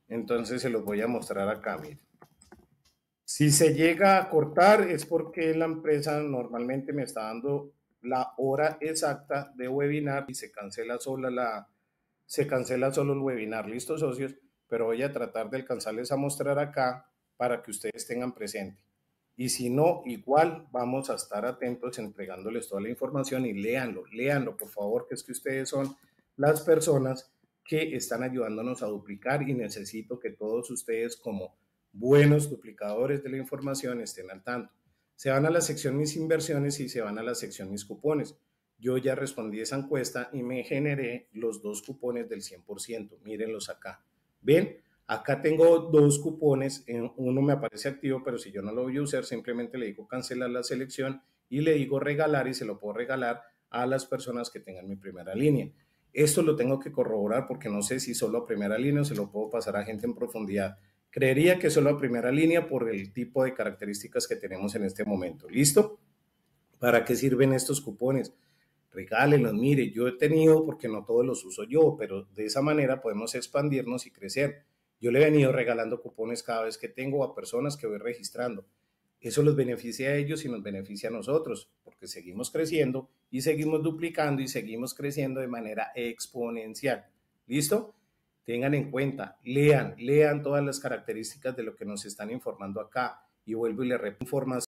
Entonces se los voy a mostrar acá, miren. Si se llega a cortar es porque la empresa normalmente me está dando la hora exacta de webinar y se cancela sola la, se cancela solo el webinar. Listo, socios, pero voy a tratar de alcanzarles a mostrar acá para que ustedes tengan presente. Y si no, igual vamos a estar atentos entregándoles toda la información y léanlo, léanlo por favor, que es que ustedes son las personas que están ayudándonos a duplicar y necesito que todos ustedes como buenos duplicadores de la información estén al tanto. Se van a la sección mis inversiones y se van a la sección mis cupones. Yo ya respondí esa encuesta y me generé los dos cupones del cien por ciento. Mírenlos acá. ¿Ven? Acá tengo dos cupones. Uno me aparece activo, pero si yo no lo voy a usar, simplemente le digo cancelar la selección y le digo regalar y se lo puedo regalar a las personas que tengan mi primera línea. Esto lo tengo que corroborar porque no sé si solo a primera línea o se lo puedo pasar a gente en profundidad. Creería que solo a primera línea por el tipo de características que tenemos en este momento. ¿Listo? ¿Para qué sirven estos cupones? Regálenlos, mire, yo he tenido, porque no todos los uso yo, pero de esa manera podemos expandirnos y crecer. Yo le he venido regalando cupones cada vez que tengo a personas que voy registrando. Eso los beneficia a ellos y nos beneficia a nosotros, porque seguimos creciendo y seguimos duplicando y seguimos creciendo de manera exponencial. ¿Listo? Tengan en cuenta, lean, lean todas las características de lo que nos están informando acá y vuelvo y le repito información.